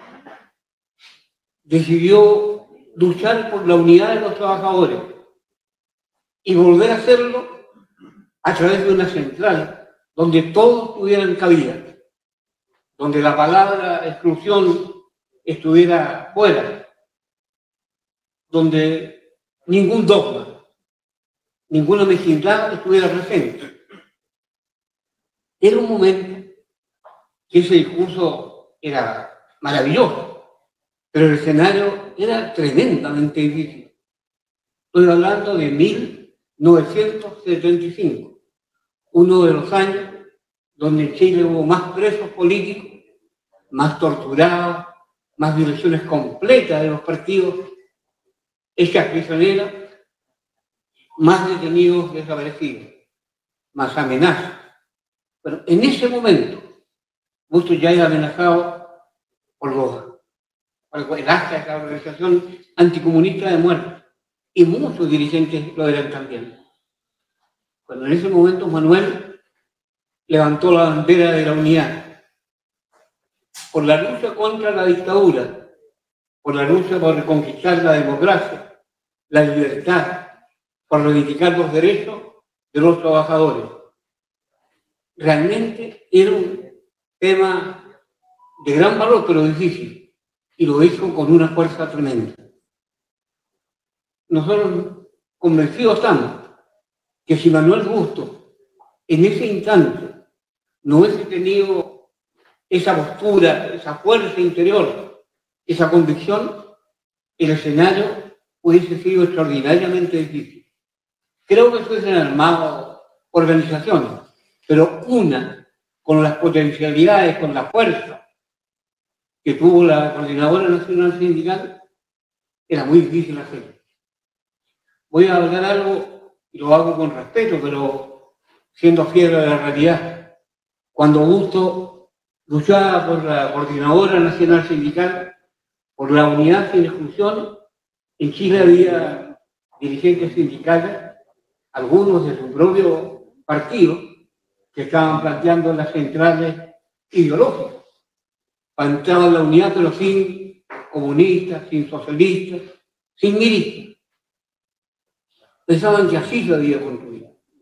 decidió luchar por la unidad de los trabajadores y volver a hacerlo a través de una central donde todos tuvieran cabida, donde la palabra exclusión estuviera fuera, donde ningún dogma, ninguna mezquindad estuviera presente. Era un momento que ese discurso era maravilloso, pero el escenario era tremendamente difícil. Estoy hablando de mil novecientos setenta y cinco, uno de los años donde en Chile hubo más presos políticos, más torturados, más violaciones completas de los partidos, hechas prisioneras, más detenidos desaparecidos, más amenazas. Pero en ese momento, Bustos ya era amenazado por, los, por el acta de la organización anticomunista de muerte, y muchos dirigentes lo eran también. Cuando en ese momento Manuel levantó la bandera de la unidad, por la lucha contra la dictadura, por la lucha por reconquistar la democracia, la libertad, por reivindicar los derechos de los trabajadores. Realmente era un tema de gran valor, pero difícil, y lo hizo con una fuerza tremenda. Nosotros convencidos estamos que si Manuel Bustos en ese instante no hubiese tenido esa postura, esa fuerza interior, esa convicción, el escenario hubiese sido extraordinariamente difícil. Creo que se hubiesen armado organizaciones, pero una con las potencialidades, con la fuerza que tuvo la Coordinadora Nacional Sindical, era muy difícil hacerlo. Voy a hablar algo, y lo hago con respeto, pero siendo fiel a la realidad. Cuando Bustos luchaba por la Coordinadora Nacional Sindical, por la unidad sin exclusión, en Chile había dirigentes sindicales, algunos de su propio partido, que estaban planteando las centrales ideológicas. Planteaban la unidad, pero sin comunistas, sin socialistas, sin miristas. Pensaban que así se había construido.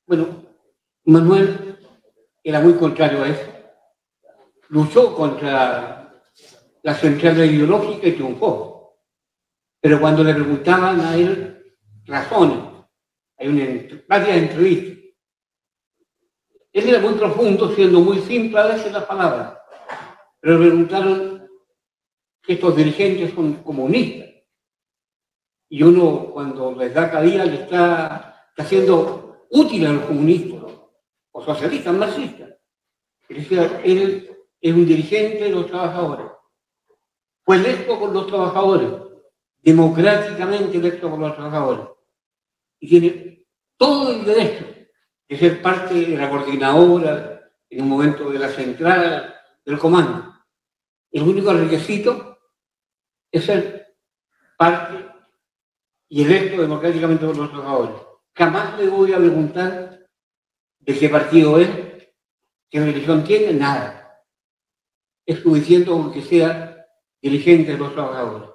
Bueno, Manuel era muy contrario a eso. Luchó contra la central ideológica y triunfó. Pero cuando le preguntaban a él razones, hay una, varias entrevistas, él era muy profundo, siendo muy simple a veces las palabras. Pero le preguntaron que estos dirigentes son comunistas. Y uno, cuando les da cabida, le está, está haciendo útil a los comunistas, o socialistas, marxistas. Es decir, él es un dirigente de los trabajadores. Fue electo por los trabajadores, democráticamente electo por los trabajadores. Y tiene todo el derecho de ser parte de la coordinadora, en un momento de la central, del comando. El único requisito es ser parte y electo democráticamente por los trabajadores. Jamás le voy a preguntar de qué partido es, qué religión tiene, nada. Es suficiente con que sea dirigente de los trabajadores.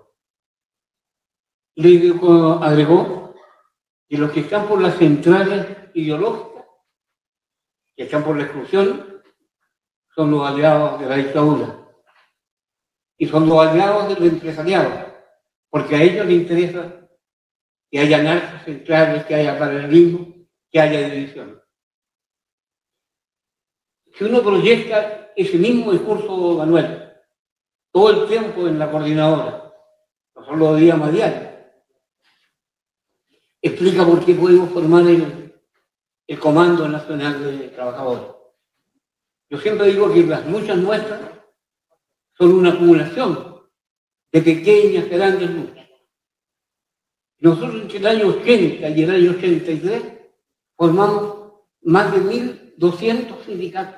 Le agregó que los que están por las centrales ideológicas, que están por la exclusión, son los aliados de la dictadura. Y son los aliados del empresariado, porque a ellos les interesa que haya narcos centrales, que haya paralelismo, que haya división. Si uno proyecta ese mismo discurso de Manuel todo el tiempo en la coordinadora, no solo día a diario, explica por qué pudimos formar el, el Comando Nacional de Trabajadores. Yo siempre digo que las luchas nuestras son una acumulación de pequeñas, grandes luchas. Nosotros entre el año ochenta y el año ochenta y tres formamos más de mil doscientos sindicatos.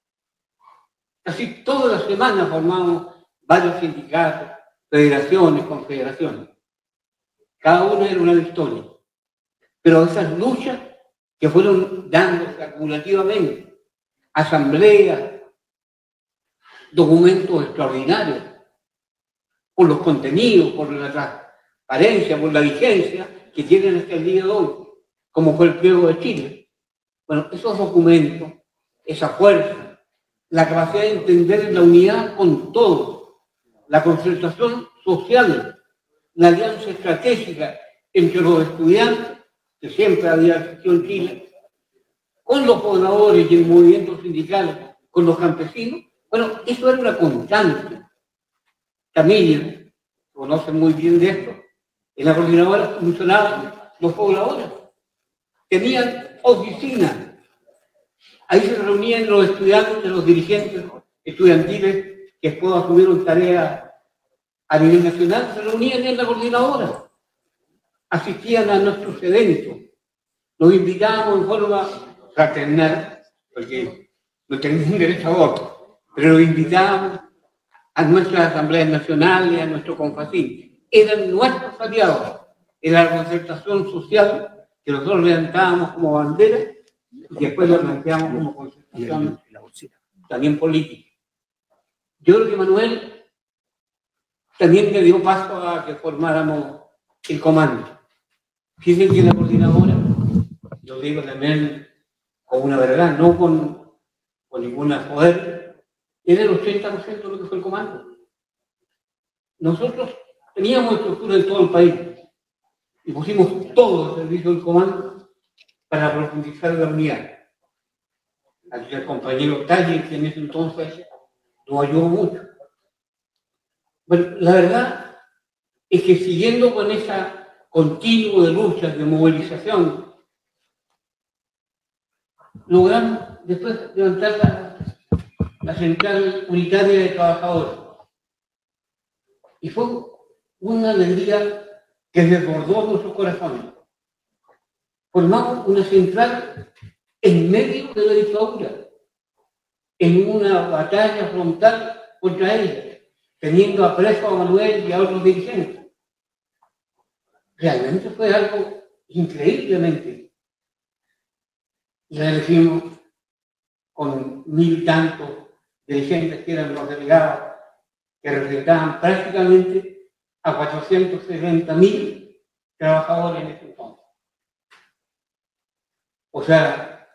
Casi todas las semanas formamos varios sindicatos, federaciones, confederaciones. Cada una era una victoria. Pero esas luchas que fueron dándose acumulativamente, asambleas, documentos extraordinarios, por los contenidos, por la transparencia, por la vigencia que tienen hasta el día de hoy, como fue el pliego de Chile. Bueno, esos documentos, esa fuerza, la capacidad de entender la unidad con todos, la concertación social, la alianza estratégica entre los estudiantes, que siempre había existido en Chile, con los pobladores y el movimiento sindical, con los campesinos. Bueno, eso era una constante. También conocen muy bien de esto. En la coordinadora funcionaban los pobladores. Tenían oficinas. Ahí se reunían los estudiantes, los dirigentes estudiantiles que después asumieron tareas a nivel nacional, se reunían en la coordinadora. Asistían a nuestros eventos. Los invitábamos en forma fraternal, porque no tenían derecho a voto, pero los invitábamos a nuestras asambleas nacionales, a nuestro Confacin. Eran nuestros aliados en la concertación social que nosotros levantábamos como bandera y después lo planteamos como concertación también política. Yo creo que Manuel también le dio paso a que formáramos el comando. Fíjense que la coordinadora, lo digo también con una verdad, no con, con ningún poder, era el ochenta por ciento de lo que fue el comando. Nosotros teníamos estructura en todo el país y pusimos todo el servicio del comando para profundizar la unidad. Aquí el compañero Talle, que en ese entonces nos ayudó mucho. Bueno, la verdad es que siguiendo con esa continuo de luchas, de movilización, logramos después levantar la, la Central Unitaria de Trabajadores. Y fue una alegría que desbordó nuestros corazones. Formamos una central en medio de la dictadura, en una batalla frontal contra ella, teniendo a preso a Manuel y a otros dirigentes. Realmente fue algo increíblemente. La elegimos con mil tantos dirigentes que eran los delegados, que representaban prácticamente a cuatrocientos sesenta mil trabajadores en ese entonces. O sea,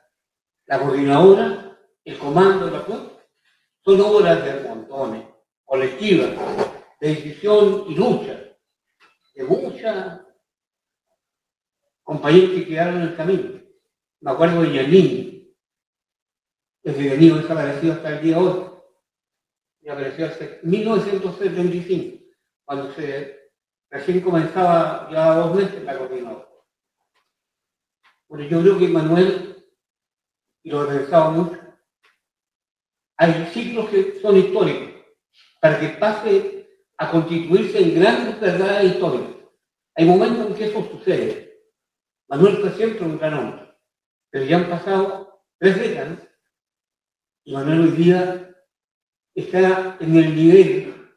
la coordinadora, el comando de la C U T, son obras de montones, colectivas, de decisión y lucha, de muchas compañeros que quedaron en el camino. Me acuerdo de Yanin, que se venido desaparecido hasta el día de hoy, y apareció hace mil novecientos setenta y cinco, cuando se recién comenzaba, ya dos meses, la coordinadora. Bueno, yo creo que Manuel, y lo he pensado mucho, hay ciclos que son históricos, para que pase a constituirse en grandes verdades históricas. Hay momentos en que eso sucede. Manuel fue siempre un gran hombre, pero ya han pasado tres décadas, y Manuel hoy día está en el nivel,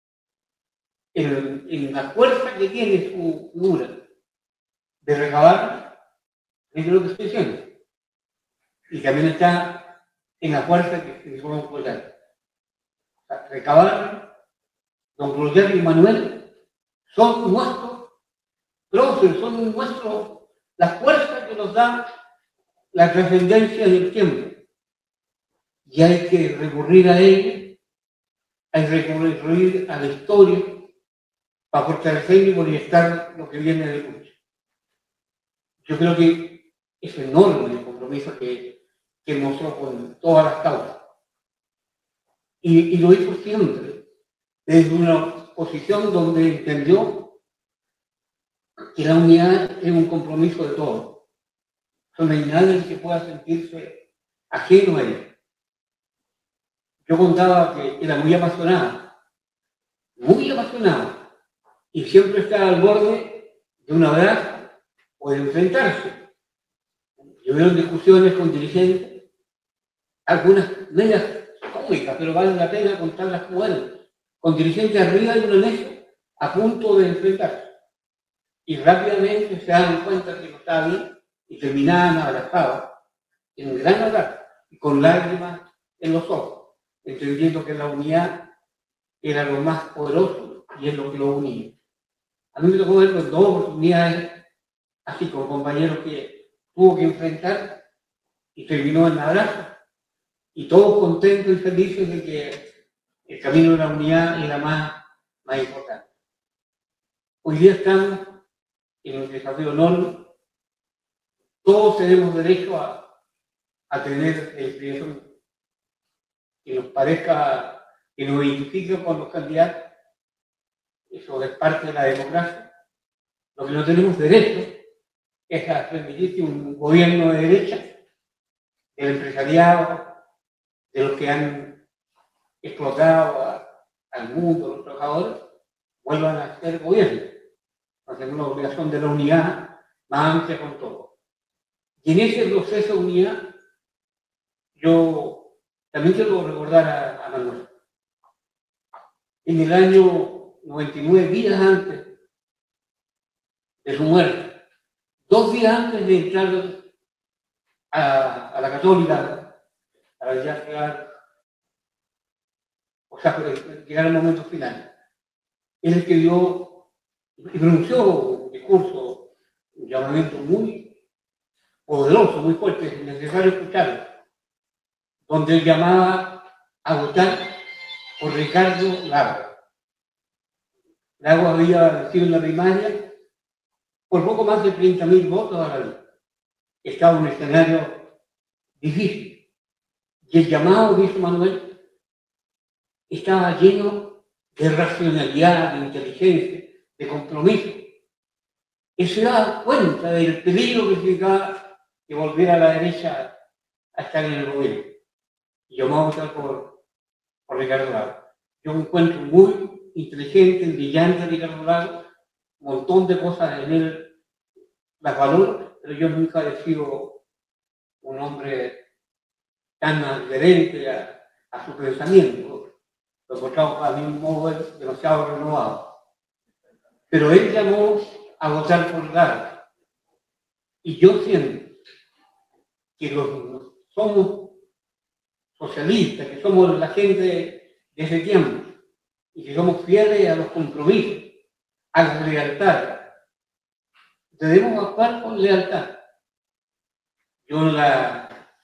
en, en la fuerza que tiene su figura de recabar, es lo que estoy diciendo. Y también está en la fuerza que se podemos apoyar. O sea, recabar, don Roger y Manuel son nuestros próceres, son nuestros, la fuerza que nos da la trascendencia del tiempo. Y hay que recurrir a ella, hay que recurrir a la historia para fortalecer y proyectar lo que viene de lucha. Yo creo que es enorme el compromiso que, que mostró con todas las causas. Y, y lo hizo siempre desde una posición donde entendió que la unidad es un compromiso de todos. No hay nadie que pueda sentirse ajeno a ella. Yo contaba que era muy apasionada, muy apasionada, y siempre estaba al borde de un abrazo o de enfrentarse. Yo veo discusiones con dirigentes, algunas medias cómicas, pero vale la pena contarlas como eran, con dirigentes arriba de una mesa a punto de enfrentarse. Y rápidamente se dan cuenta que no estaba bien y terminaban abrazados en un gran abrazo y con lágrimas en los ojos, entendiendo que la unidad era lo más poderoso y es lo que lo unía. A mí me tocó ver dos oportunidades así con compañeros que tuvo que enfrentar y terminó en abrazo, y todos contentos y felices de que el camino de la unidad era más, más importante. Hoy día estamos en un desafío enorme. Todos tenemos derecho a, a tener expresión que nos parezca, que nos identifique con los candidatos. Eso es parte de la democracia. Lo que no tenemos derecho es a permitir un gobierno de derecha, del empresariado, de los que han explotado a, al mundo, los trabajadores, vuelvan a ser gobierno. Tenemos una obligación de la unidad más amplia con todo. Y en ese proceso de unidad, yo también quiero recordar a, a Manuel. En el año noventa y nueve, días antes de su muerte, dos días antes de entrar a, a la Católica, para ya llegar, o sea, llegar al momento final, él escribió y pronunció un discurso, un llamamiento muy poderoso, muy fuerte, es necesario escucharlo, donde él llamaba a votar por Ricardo Lagos. Lagos había vencido en la primaria por poco más de treinta mil votos a la vez. Estaba en un escenario difícil. Y el llamado, dice Manuel, estaba lleno de racionalidad, de inteligencia, de compromiso. Y se da cuenta del peligro que significaba que volviera a la derecha a estar en el gobierno. Y yo me voy a votar por, por Ricardo Lagos. Yo me encuentro muy inteligente, brillante Ricardo Lagos, un montón de cosas en él las valoro, pero yo nunca he sido un hombre tan adherente a, a su pensamiento. Lo he encontrado a mí un modo demasiado renovado. Pero él llamó a votar por Lagos. Y yo siento que los, somos socialistas, que somos la gente de ese tiempo, y que somos fieles a los compromisos, a la lealtad. Debemos actuar con lealtad. Yo en la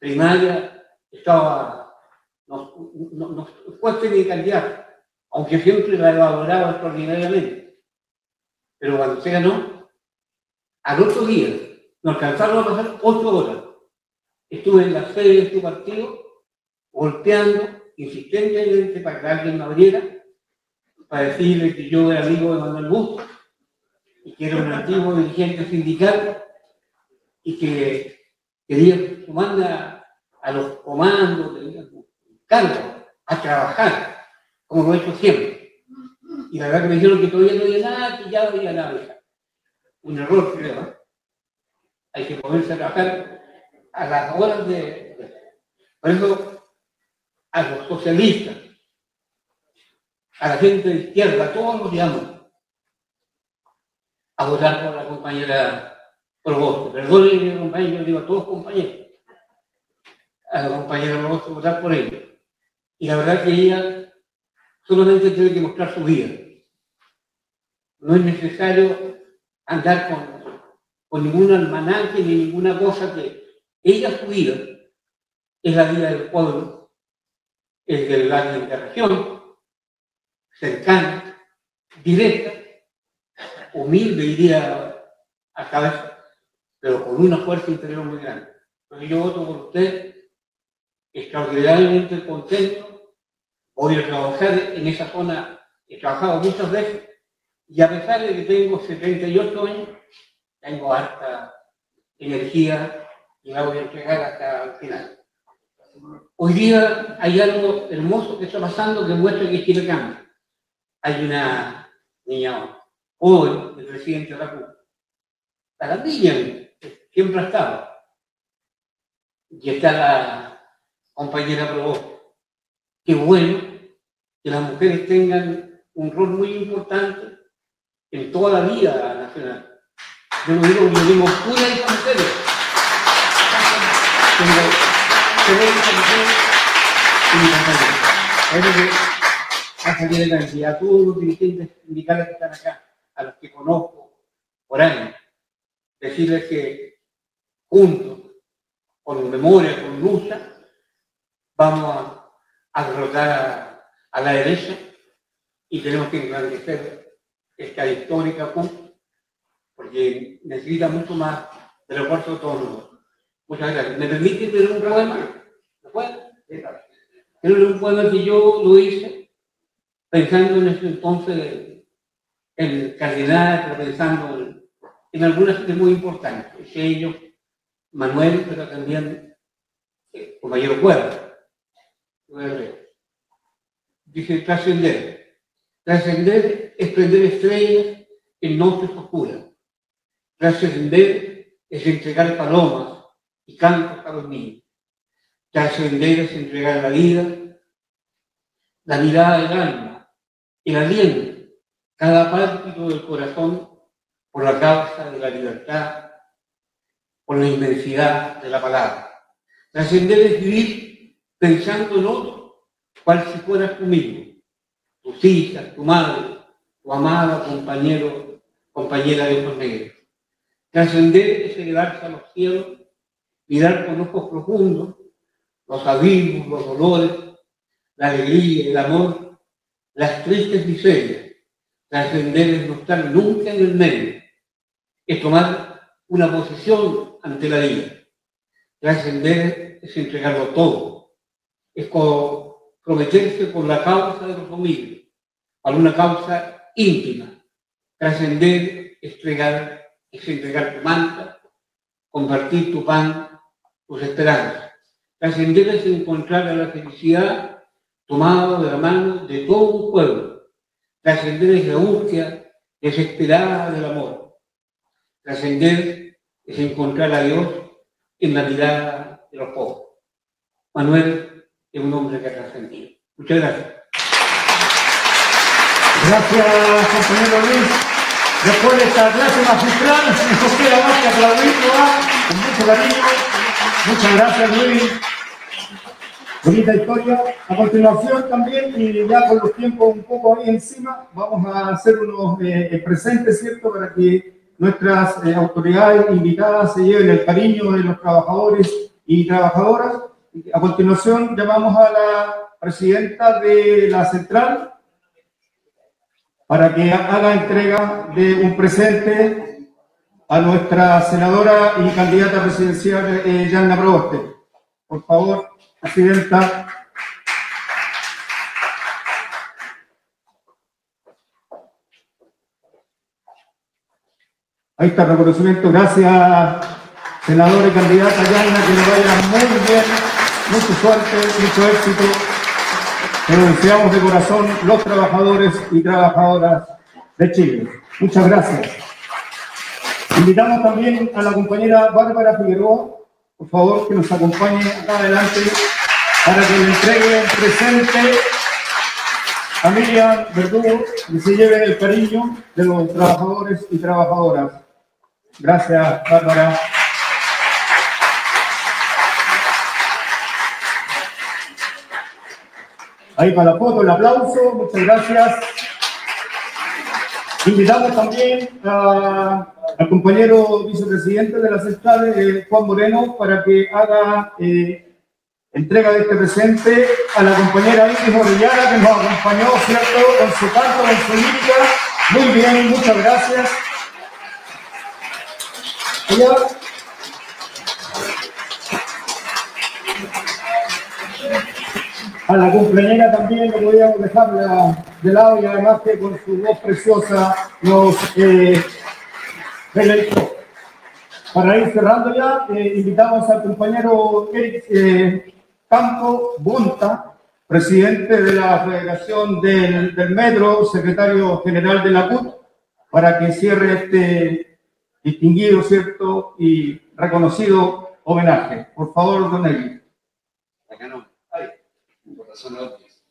primaria estaba, no, no, no fue semicandidato, aunque siempre la valoraba extraordinariamente. Pero cuando se ganó, al otro día, nos alcanzaron a pasar ocho horas. Estuve en la sede de su partido, golpeando insistentemente para que alguien me abriera, para decirle que yo era amigo de Manuel Bustos y que era un antiguo dirigente sindical y que quería sumarme a, a los comandos, de cargo, a trabajar, como lo he hecho siempre. Y la verdad que me dijeron que todavía no había nada, que ya había nada. Un error, creo. ¿eh? Hay que ponerse a trabajar a las horas de... Por eso, a los socialistas, a la gente de izquierda, a todos los llamo a votar por la compañera Proboste. Perdónenme, compañero, yo digo a todos compañeros, a la compañera Proboste votar por ella. Y la verdad que ella solamente tiene que mostrar su vida. No es necesario andar con, con ningún almanaque ni ninguna cosa que ella su vida es la vida del pueblo, es de la interregión, cercana, directa, humilde iría a cabeza, pero con una fuerza interior muy grande. Entonces yo voto por usted, extraordinariamente contento, voy a trabajar en esa zona, he trabajado muchas veces, y a pesar de que tengo setenta y ocho años, tengo harta energía y la voy a entregar hasta el final. Hoy día hay algo hermoso que está pasando que muestra que Chile cambia. Hay una niña joven, el presidente de la C U. La niña siempre ha estado. Y está la compañera Proboste. Qué bueno que las mujeres tengan un rol muy importante en toda la vida nacional. Yo lo digo, yo digo, pura y mujeres. Tengo treinta mujeres y mi compañera. Es lo que ha salido de la entidad. Todos los dirigentes sindicales que están acá, a los que conozco por años, decirles que juntos, con memoria, con lucha, vamos a, a derrotar a, a la derecha y tenemos que engrandecer esta histórica C U P, porque necesita mucho más del esfuerzo de todos nosotros. Muchas gracias. ¿Me permite tener un poema? ¿Me puede? Era un poema que yo lo hice pensando en ese entonces en el cardenal, pero pensando en, en algunas cosas muy importantes. Es ellos, Manuel, pero también eh, con mayor cuerda. Dice trascender. Trascender es prender estrellas en noches oscuras. Trascender es entregar palomas y cantos a los niños. Trascender es entregar la vida, la mirada del alma, el aliento, cada pálpito del corazón por la causa de la libertad, por la inmensidad de la palabra. Trascender es vivir pensando en otro, cual si fueras tú mismo, tus hijas, tu madre, tu amada compañero, compañera de ojos negros. Trascender es elevarse a los cielos, mirar con ojos profundos los abismos, los dolores, la alegría, el amor, las tristes miserias. Trascender es no estar nunca en el medio, es tomar una posición ante la vida. Trascender es entregarlo todo, es comprometerse por la causa de los humildes, para una causa íntima. Trascender es entregar, es entregar tu manta, compartir tu pan, tus esperanzas. Trascender es encontrar a la felicidad tomado de la mano de todo un pueblo. Trascender es la búsqueda desesperada del amor. Trascender es encontrar a Dios en la mirada de los pobres. Manuel es un hombre que ha trascendido. Muchas gracias. Gracias, compañero Luis. Después de esta clase magistral, nos queda más que aplaudirlo con mucho cariño. Muchas gracias, Luis. Bonita historia. A continuación también, y ya con los tiempos un poco ahí encima, vamos a hacer unos eh, presentes, ¿cierto? Para que nuestras eh, autoridades invitadas se lleven el cariño de los trabajadores y trabajadoras. A continuación, llamamos a la presidenta de la central para que haga entrega de un presente a nuestra senadora y candidata presidencial, eh, Yasna Proboste. Por favor, presidenta. Ahí está el reconocimiento. Gracias, senadora y candidata Yasna, que le vaya muy bien, mucha suerte, mucho éxito. Te lo deseamos de corazón los trabajadores y trabajadoras de Chile. Muchas gracias. Invitamos también a la compañera Bárbara Figueroa, por favor, que nos acompañe acá adelante para que le entregue el presente a Miriam Verdugo y se lleve el cariño de los trabajadores y trabajadoras. Gracias, Bárbara. Ahí para la foto, el aplauso, muchas gracias. Invitamos también a, al compañero vicepresidente de la central, eh, Juan Moreno, para que haga eh, entrega de este presente a la compañera Iris Orellana, que nos acompañó, ¿cierto?, con su canto, con su lírica. Muy bien, muchas gracias. Ella, a la cumpleañera también no podíamos dejarla de lado, y además que con su voz preciosa nos eh, deleitó. Para ir cerrando ya, eh, invitamos al compañero Eric eh, Campo Bonta, presidente de la Federación del, del Metro, secretario general de la C U T, para que cierre este distinguido, ¿cierto?, y reconocido homenaje. Por favor, don Eric. Acá no. Ay, por razones obvias.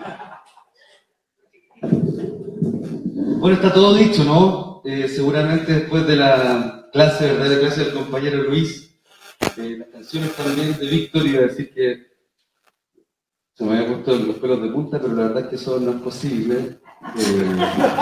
Bueno, está todo dicho, ¿no? Eh, seguramente después de la clase, ¿verdad?, de clase del compañero Luis, eh, las canciones también de Víctor, iba a decir que se me había puesto los pelos de punta, pero la verdad es que eso no es posible. Eh,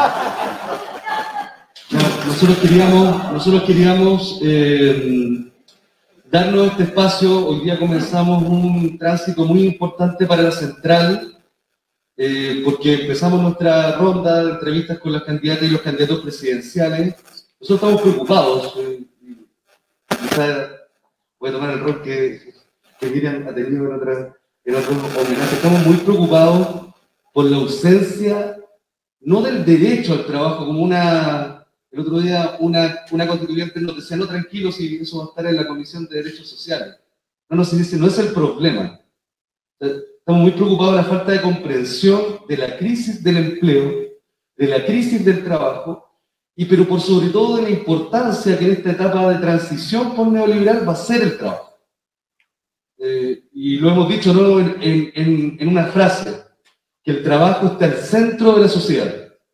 no, nosotros queríamos, nosotros queríamos eh, darnos este espacio. Hoy día comenzamos un tránsito muy importante para la central, eh, porque empezamos nuestra ronda de entrevistas con las candidatas y los candidatos presidenciales. Nosotros estamos preocupados. Eh, quizás voy a tomar el rol que, que Miriam ha tenido en otra, en otros homenajes. Estamos muy preocupados por la ausencia, no del derecho al trabajo, como una... El otro día una, una constituyente nos decía, no, tranquilos, y eso va a estar en la Comisión de Derechos Sociales. No, no, se dice, no es el problema. Estamos muy preocupados de la falta de comprensión de la crisis del empleo, de la crisis del trabajo, y pero por sobre todo de la importancia que en esta etapa de transición por neoliberal va a ser el trabajo. Eh, y lo hemos dicho, ¿no?, en, en, en una frase, que el trabajo está al centro de la sociedad.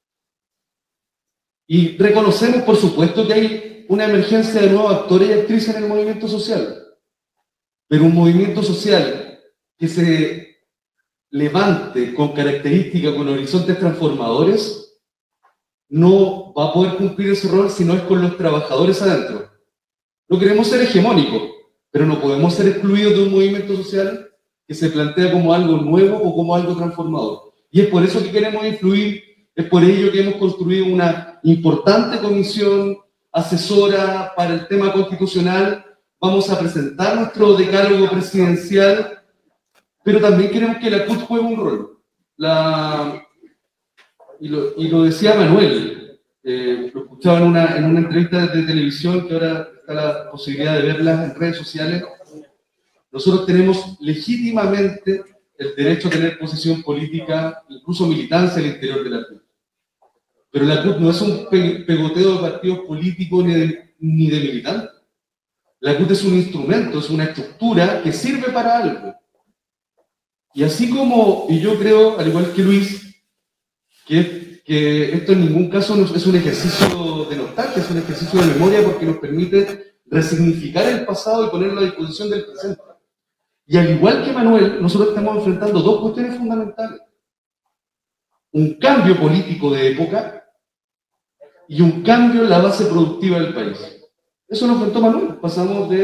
Y reconocemos, por supuesto, que hay una emergencia de nuevos actores y actrices en el movimiento social. Pero un movimiento social que se levante con características, con horizontes transformadores, no va a poder cumplir ese rol si no es con los trabajadores adentro. No queremos ser hegemónicos, pero no podemos ser excluidos de un movimiento social que se plantea como algo nuevo o como algo transformador. Y es por eso que queremos influir. Es por ello que hemos construido una importante comisión asesora para el tema constitucional. Vamos a presentar nuestro decálogo presidencial, pero también queremos que la C U T juegue un rol. La, y, lo, y lo decía Manuel, eh, lo escuchaba en una, en una entrevista de televisión, que ahora está la posibilidad de verlas en redes sociales. Nosotros tenemos legítimamente el derecho a tener posición política, incluso militancia al interior de la C U T. Pero la C U T no es un pegoteo de partidos políticos ni de, ni de militantes. La C U T es un instrumento, es una estructura que sirve para algo. Y así como, y yo creo, al igual que Luis, que, que esto en ningún caso es un ejercicio de nostalgia, es un ejercicio de memoria, porque nos permite resignificar el pasado y ponerlo a disposición del presente. Y al igual que Manuel, nosotros estamos enfrentando dos cuestiones fundamentales. Un cambio político de época y un cambio en la base productiva del país. Eso nos enfrentó Manuel. Pasamos de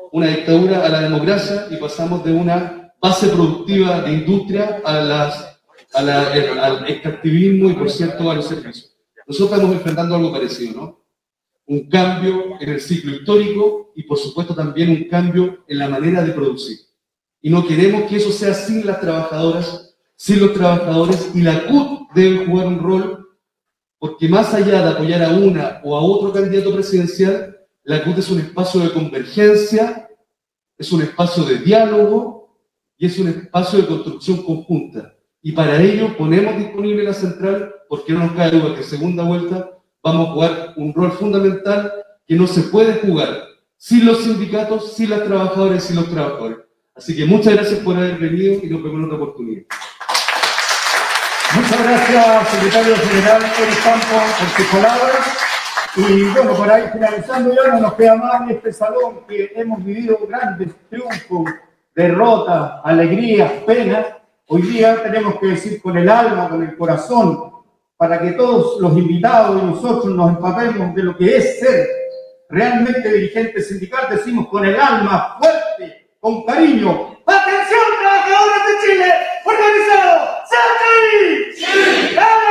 una dictadura a la democracia y pasamos de una base productiva de industria a las, a la, el, al extractivismo y, por cierto, a los servicios. Nosotros estamos enfrentando algo parecido, ¿no? Un cambio en el ciclo histórico y, por supuesto, también un cambio en la manera de producir. Y no queremos que eso sea sin las trabajadoras, sin los trabajadores, y la C U T debe jugar un rol, porque más allá de apoyar a una o a otro candidato presidencial, la C U T es un espacio de convergencia, es un espacio de diálogo y es un espacio de construcción conjunta. Y para ello ponemos disponible la central, porque no nos cae duda que en segunda vuelta vamos a jugar un rol fundamental que no se puede jugar sin los sindicatos, sin las trabajadoras y sin los trabajadores. Así que muchas gracias por haber venido y nos vemos en otra oportunidad. Muchas gracias, secretario general Pérez Campo, por sus palabras. Y bueno, por ahí finalizando ya no nos queda más en este salón que hemos vivido grandes triunfos, derrotas, alegrías, penas. Hoy día tenemos que decir con el alma, con el corazón, para que todos los invitados y nosotros nos empapemos de lo que es ser realmente dirigente sindical, decimos con el alma fuerte, con cariño. ¡Atención, trabajadores de Chile! ¡Organizado! ¡Salta ahí! ¡Sí!